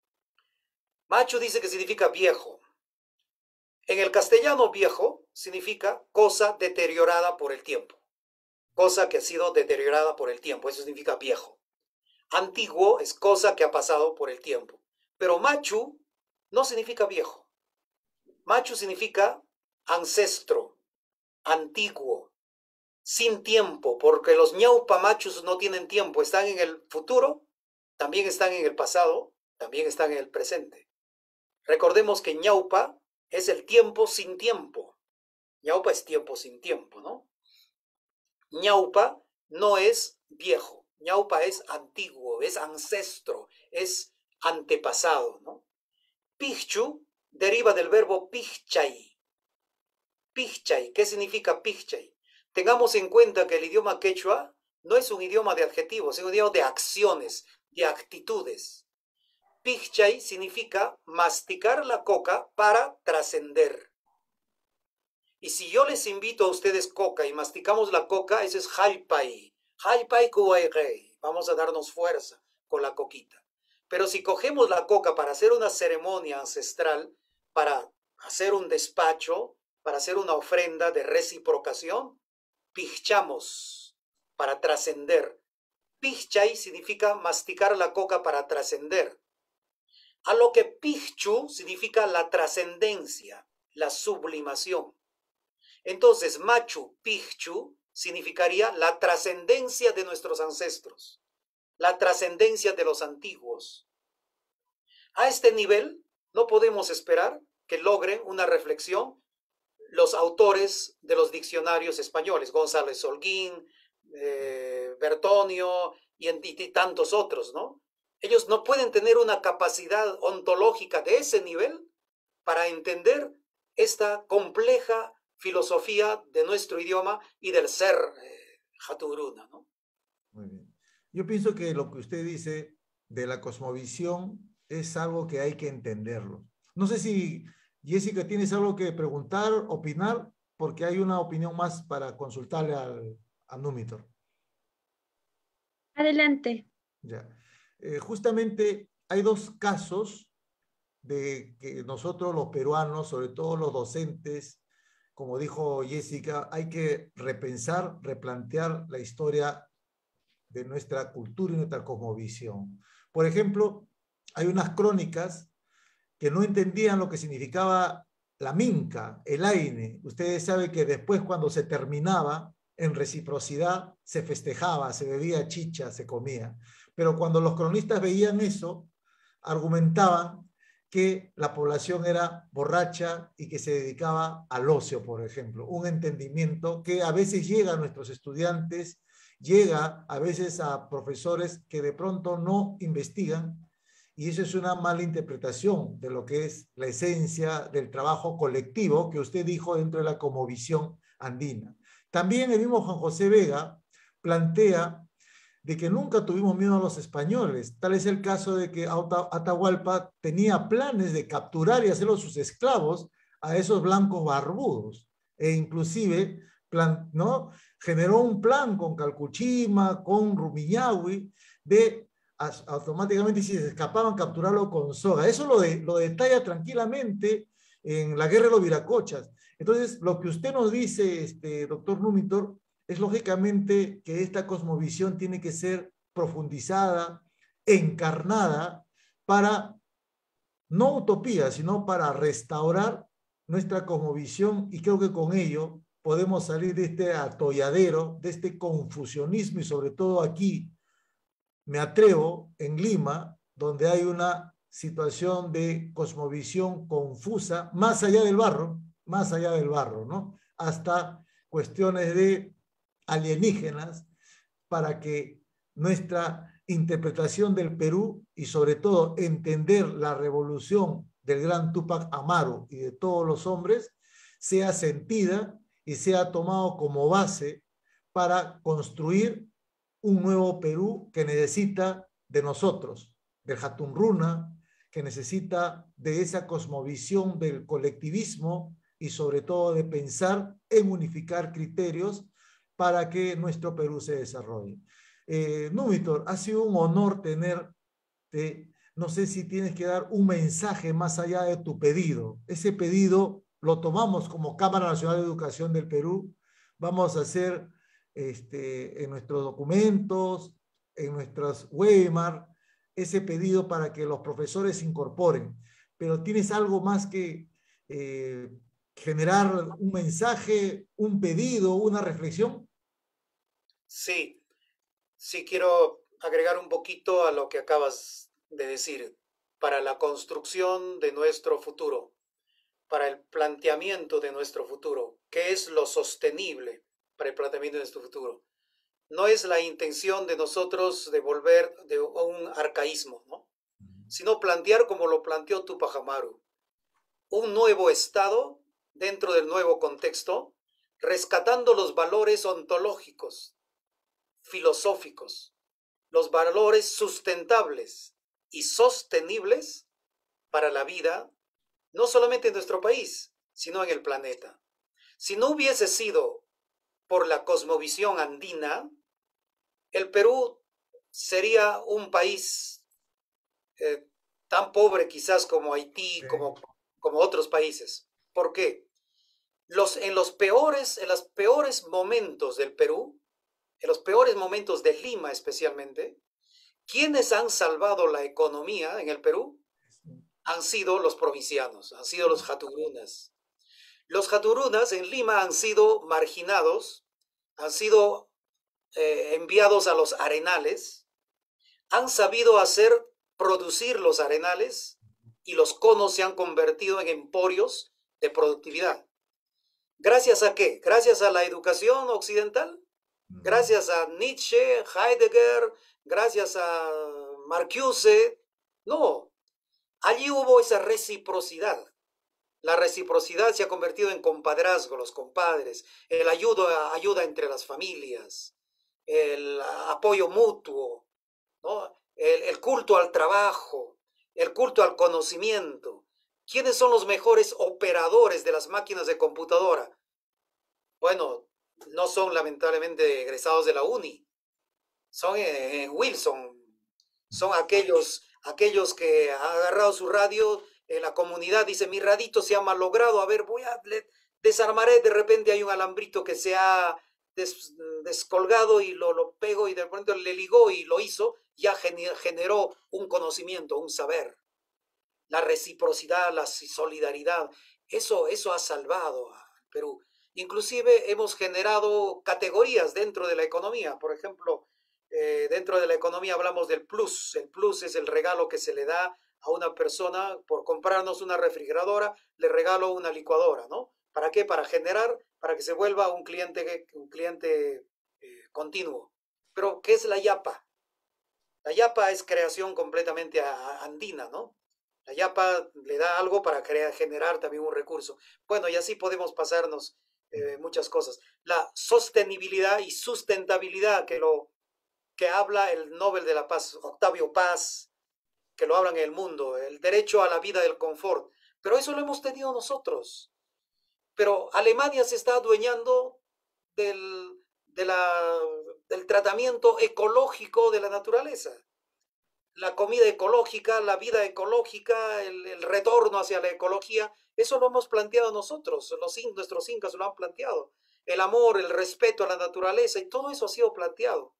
Machu dice que significa viejo. En el castellano viejo significa cosa deteriorada por el tiempo. Cosa que ha sido deteriorada por el tiempo. Eso significa viejo. Antiguo es cosa que ha pasado por el tiempo. Pero Machu no significa viejo. Machu significa ancestro, antiguo, sin tiempo, porque los ñaupa machus no tienen tiempo. Están en el futuro, también están en el pasado, también están en el presente. Recordemos que ñaupa es el tiempo sin tiempo. Ñaupa es tiempo sin tiempo, ¿no? Ñaupa no es viejo. Ñaupa es antiguo, es ancestro, es antepasado, ¿no? Picchu deriva del verbo pichay. Pichay, ¿qué significa pichay? Tengamos en cuenta que el idioma quechua no es un idioma de adjetivos, es un idioma de acciones, de actitudes. Pichay significa masticar la coca para trascender. Y si yo les invito a ustedes coca y masticamos la coca, eso es jalpay. Jalpay kuwairei. Vamos a darnos fuerza con la coquita. Pero si cogemos la coca para hacer una ceremonia ancestral, para hacer un despacho, para hacer una ofrenda de reciprocación, pichamos para trascender. Pichay significa masticar la coca para trascender. A lo que pichu significa la trascendencia, la sublimación. Entonces, Machu Picchu significaría la trascendencia de nuestros ancestros, la trascendencia de los antiguos. A este nivel no podemos esperar que logren una reflexión los autores de los diccionarios españoles, González Holguín, eh, Bertonio y, y tantos otros, ¿no? Ellos no pueden tener una capacidad ontológica de ese nivel para entender esta compleja filosofía de nuestro idioma y del ser eh, Haturuna, ¿no? Muy bien. Yo pienso que lo que usted dice de la cosmovisión es algo que hay que entenderlo. No sé si, Jessica, tienes algo que preguntar, opinar, porque hay una opinión más para consultarle al, a Numitor. Adelante. Ya. Eh, justamente hay dos casos de que nosotros los peruanos, sobre todo los docentes, como dijo Jessica, hay que repensar, replantear la historia de nuestra cultura y nuestra cosmovisión. Por ejemplo, hay unas crónicas que no entendían lo que significaba la minca, el aine. Ustedes saben que después, cuando se terminaba, en reciprocidad, se festejaba, se bebía chicha, se comía. Pero cuando los cronistas veían eso, argumentaban que la población era borracha y que se dedicaba al ocio, por ejemplo. Un entendimiento que a veces llega a nuestros estudiantes, llega a veces a profesores que de pronto no investigan, y eso es una mala interpretación de lo que es la esencia del trabajo colectivo que usted dijo dentro de la cosmovisión andina. También el mismo Juan José Vega plantea de que nunca tuvimos miedo a los españoles. Tal es el caso de que Atahualpa tenía planes de capturar y hacerlos sus esclavos a esos blancos barbudos, e inclusive plan, ¿no? generó un plan con Calcuchima, con Rumiñahui, de automáticamente, si se escapaban, capturarlo con soga. Eso lo, de, lo detalla tranquilamente en la guerra de los Viracochas. Entonces, lo que usted nos dice, este, doctor Numitor, es lógicamente que esta cosmovisión tiene que ser profundizada, encarnada, para, no utopía, sino para restaurar nuestra cosmovisión, y creo que con ello podemos salir de este atolladero, de este confusionismo, y sobre todo aquí, me atrevo, en Lima, donde hay una situación de cosmovisión confusa, más allá del barro, más allá del barro, ¿no? Hasta cuestiones de alienígenas, para que nuestra interpretación del Perú y sobre todo entender la revolución del gran Túpac Amaru y de todos los hombres sea sentida y sea tomado como base para construir un nuevo Perú que necesita de nosotros, del Hatun Runa, que necesita de esa cosmovisión del colectivismo y sobre todo de pensar en unificar criterios para que nuestro Perú se desarrolle. Eh, Numitor, ha sido un honor tenerte. No sé si tienes que dar un mensaje más allá de tu pedido. Ese pedido lo tomamos como Cámara Nacional de Educación del Perú. Vamos a hacer este, en nuestros documentos, en nuestras webinar, ese pedido para que los profesores se incorporen. Pero tienes algo más que eh, generar un mensaje, un pedido, una reflexión. Sí, sí quiero agregar un poquito a lo que acabas de decir, para la construcción de nuestro futuro, para el planteamiento de nuestro futuro. ¿Qué es lo sostenible para el planteamiento de nuestro futuro? No es la intención de nosotros de volver de un arcaísmo, ¿no? Sino plantear como lo planteó Túpac Amaru, un nuevo Estado dentro del nuevo contexto, rescatando los valores ontológicos, filosóficos, los valores sustentables y sostenibles para la vida, no solamente en nuestro país, sino en el planeta. Si no hubiese sido por la cosmovisión andina, el Perú sería un país eh, tan pobre quizás como Haití, como, como otros países. ¿Por qué? Los, en, los peores, en los peores momentos del Perú, en los peores momentos de Lima especialmente, ¿quiénes han salvado la economía en el Perú? Han sido los provincianos, han sido los jaturunas. Los jaturunas en Lima han sido marginados, han sido eh, enviados a los arenales, han sabido hacer producir los arenales y los conos se han convertido en emporios de productividad. ¿Gracias a qué? ¿Gracias a la educación occidental? ¿Gracias a Nietzsche, Heidegger, gracias a Marcuse? No, allí hubo esa reciprocidad. La reciprocidad se ha convertido en compadrazgo, los compadres, el ayuda, ayuda entre las familias, el apoyo mutuo, ¿no? el, el culto al trabajo, el culto al conocimiento. ¿Quiénes son los mejores operadores de las máquinas de computadora? Bueno, no son lamentablemente egresados de la uni, son en Wilson, son aquellos, aquellos que han agarrado su radio en la comunidad, dice, mi radito se ha malogrado, a ver, voy a, le desarmaré, de repente hay un alambrito que se ha des, descolgado y lo, lo pego y de repente le ligó y lo hizo, ya generó un conocimiento, un saber. La reciprocidad, la solidaridad, eso, eso ha salvado al Perú. Inclusive hemos generado categorías dentro de la economía. Por ejemplo, eh, dentro de la economía hablamos del plus. El plus es el regalo que se le da a una persona por comprarnos una refrigeradora, le regalo una licuadora, ¿no? ¿Para qué? Para generar, para que se vuelva un cliente, un cliente eh, continuo. Pero, ¿qué es la yapa? La yapa es creación completamente andina, ¿no? La yapa le da algo para crear, generar también un recurso. Bueno, y así podemos pasarnos eh, muchas cosas. La sostenibilidad y sustentabilidad que, lo, que habla el Nobel de la Paz, Octavio Paz, que lo hablan en el mundo, el derecho a la vida del confort. Pero eso lo hemos tenido nosotros. Pero Alemania se está adueñando del, de la, del tratamiento ecológico de la naturaleza. La comida ecológica, la vida ecológica, el, el retorno hacia la ecología, eso lo hemos planteado nosotros, los, nuestros incas lo han planteado. El amor, el respeto a la naturaleza y todo eso ha sido planteado.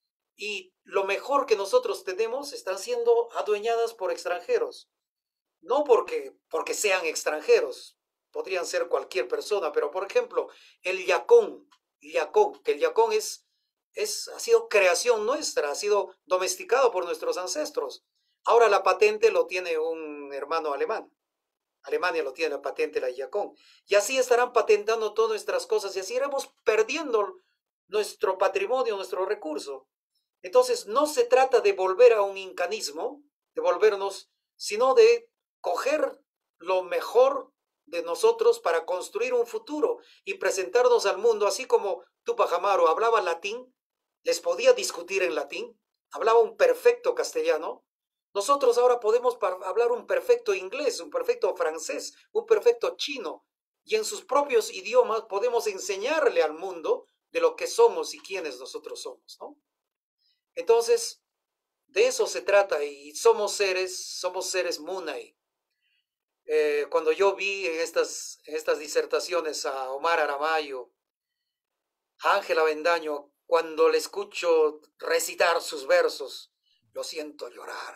Y lo mejor que nosotros tenemos están siendo adueñadas por extranjeros. No porque, porque sean extranjeros, podrían ser cualquier persona, pero por ejemplo, el yacón, yacón que el yacón es... Es, ha sido creación nuestra, ha sido domesticado por nuestros ancestros. Ahora la patente lo tiene un hermano alemán. Alemania lo tiene la patente, la yacón. Y así estarán patentando todas nuestras cosas y así iremos perdiendo nuestro patrimonio, nuestro recurso. Entonces no se trata de volver a un incanismo, de volvernos, sino de coger lo mejor de nosotros para construir un futuro y presentarnos al mundo, así como Túpac Amaru hablaba latín, les podía discutir en latín, hablaba un perfecto castellano. Nosotros ahora podemos hablar un perfecto inglés, un perfecto francés, un perfecto chino, y en sus propios idiomas podemos enseñarle al mundo de lo que somos y quiénes nosotros somos, ¿no? Entonces, de eso se trata, y somos seres, somos seres Munay. Eh, cuando yo vi en estas, en estas disertaciones a Omar Aramayo, a Ángel Avendaño, cuando le escucho recitar sus versos, lo siento llorar.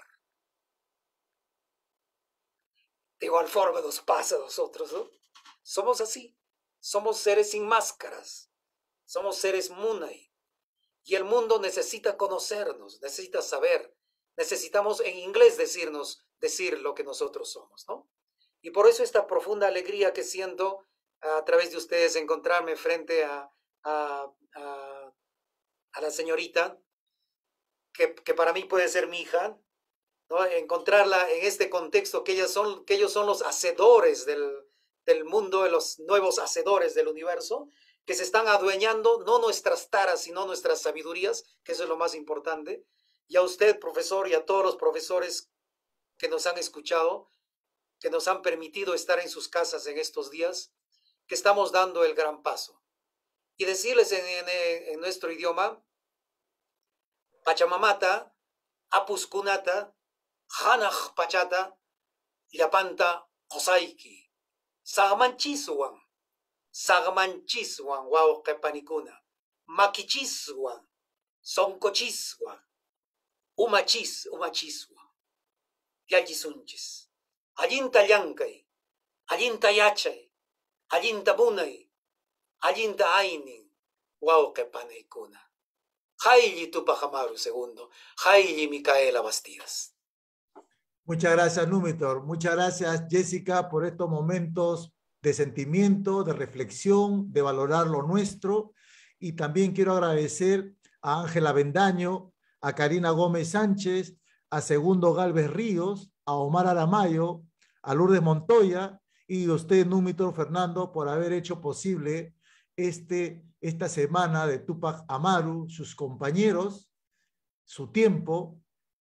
De igual forma nos pasa a nosotros, ¿no? Somos así, somos seres sin máscaras, somos seres Munay. Y el mundo necesita conocernos, necesita saber, necesitamos en inglés decirnos, decir lo que nosotros somos, ¿no? Y por eso esta profunda alegría que siento a través de ustedes, encontrarme frente a, a, a, a la señorita, que, que para mí puede ser mi hija, ¿no? Encontrarla en este contexto, que, ellas son, que ellos son los hacedores del, del mundo, los nuevos hacedores del universo, que se están adueñando no nuestras taras, sino nuestras sabidurías, que eso es lo más importante. Y a usted, profesor, y a todos los profesores que nos han escuchado, que nos han permitido estar en sus casas en estos días, que estamos dando el gran paso. Y decirles en, en, en nuestro idioma, Pachamamata, Apuskunata, Hanaj Pachata, Yapanta Osaiki, Sagmanchisuan, Sagmanchisuan, Waukepanikuna, Makichiswan, Soncochiswan, Umachis, Umachiswan, Yajisunchis. Allinta llankay, allinta yachay, allinta munay, allinta aynin, wauqepanaykuna. Haylli Túpac Amaru segundo, haylli Micaela Bastidas. Muchas gracias, Numitor. Muchas gracias, Jessica, por estos momentos de sentimiento, de reflexión, de valorar lo nuestro. Y también quiero agradecer a Ángela Avendaño, a Karina Gómez Sánchez, a Segundo Galvez Ríos, a Omar Aramayo, a Lourdes Montoya y a usted, Numitor Fernando, por haber hecho posible este, esta semana de Túpac Amaru, sus compañeros, su tiempo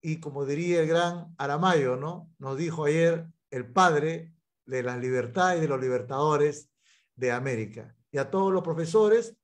y como diría el gran Aramayo, ¿no? Nos dijo ayer el padre de la libertad y de los libertadores de América. Y a todos los profesores,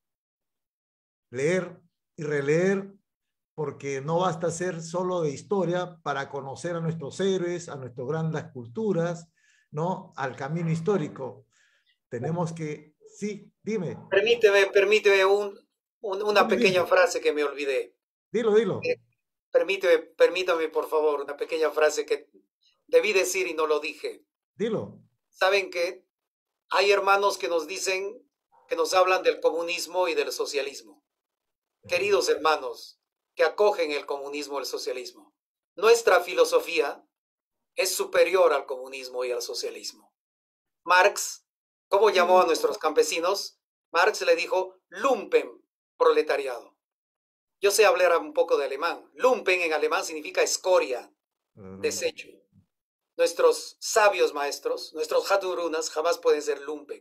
leer y releer, porque no basta ser solo de historia para conocer a nuestros héroes, a nuestras grandes culturas, ¿no? Al camino histórico. Tenemos que, sí, dime. Permíteme, permíteme un, un, una Dime, pequeña dime. frase que me olvidé. Dilo, dilo. Eh, permíteme, permítame, por favor, una pequeña frase que debí decir y no lo dije. Dilo. ¿Saben qué? Hay hermanos que nos dicen, que nos hablan del comunismo y del socialismo. Queridos hermanos, que acogen el comunismo y el socialismo. Nuestra filosofía es superior al comunismo y al socialismo. Marx, ¿cómo llamó a nuestros campesinos? Marx le dijo lumpen, proletariado. Yo sé hablar un poco de alemán. Lumpen en alemán significa escoria, desecho. Nuestros sabios maestros, nuestros haturunas, jamás pueden ser lumpen.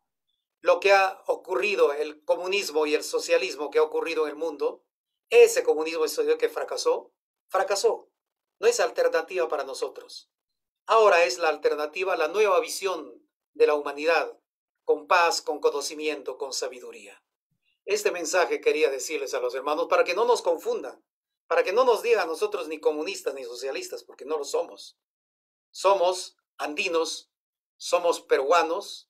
Lo que ha ocurrido, el comunismo y el socialismo que ha ocurrido en el mundo, ese comunismo y socialismo que fracasó, fracasó. No es alternativa para nosotros. Ahora es la alternativa, la nueva visión de la humanidad, con paz, con conocimiento, con sabiduría. Este mensaje quería decirles a los hermanos para que no nos confundan, para que no nos digan a nosotros ni comunistas ni socialistas, porque no lo somos. Somos andinos, somos peruanos,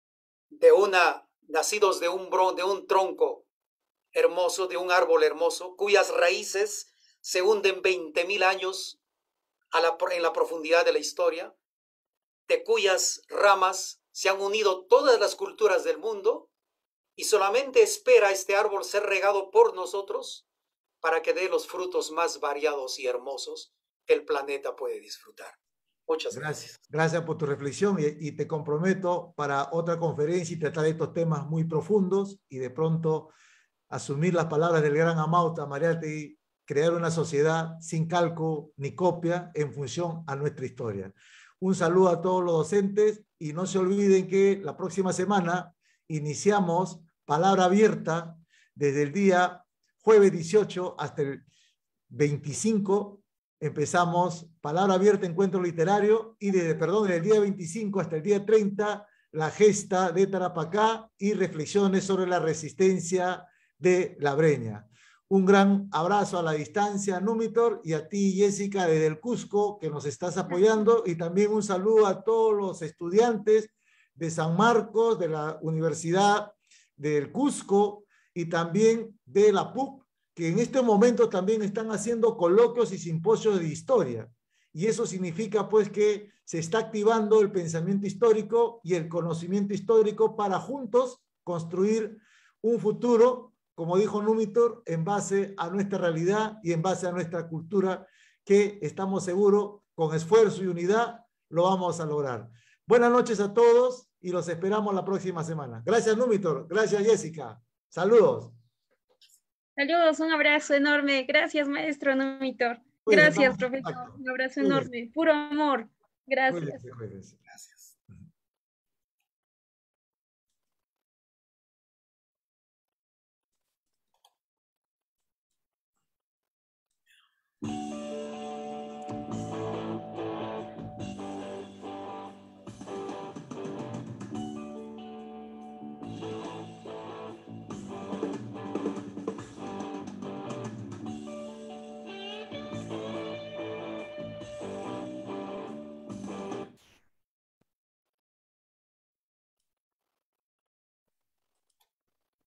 de una, nacidos de un, bron, de un tronco hermoso, de un árbol hermoso, cuyas raíces se hunden veinte mil años a la, en la profundidad de la historia, de cuyas ramas se han unido todas las culturas del mundo y solamente espera este árbol ser regado por nosotros para que dé los frutos más variados y hermosos que el planeta puede disfrutar. Muchas gracias. Gracias, gracias por tu reflexión y, y te comprometo para otra conferencia y tratar estos temas muy profundos y de pronto asumir las palabras del gran Amauta Mariátegui, crear una sociedad sin calco ni copia en función a nuestra historia. Un saludo a todos los docentes y no se olviden que la próxima semana iniciamos Palabra Abierta desde el día jueves dieciocho hasta el veinticinco. Empezamos Palabra Abierta, Encuentro Literario, y desde, perdón, desde el día veinticinco hasta el día treinta, La Gesta de Tarapacá y reflexiones sobre la resistencia de la Breña. Un gran abrazo a la distancia, Numitor, y a ti, Jessica, desde el Cusco, que nos estás apoyando, y también un saludo a todos los estudiantes de San Marcos, de la Universidad del Cusco, y también de la P U C, que en este momento también están haciendo coloquios y simposios de historia. Y eso significa pues que se está activando el pensamiento histórico y el conocimiento histórico para juntos construir un futuro, como dijo Numitor, en base a nuestra realidad y en base a nuestra cultura, que estamos seguros, con esfuerzo y unidad, lo vamos a lograr. Buenas noches a todos y los esperamos la próxima semana. Gracias, Numitor. Gracias, Jessica. Saludos. Saludos, un abrazo enorme. Gracias, maestro Numitor. Cuídense, Gracias, estamos en profesor. contacto. Un abrazo Cuídense. enorme. Puro amor. Gracias. Cuídense, cuídense.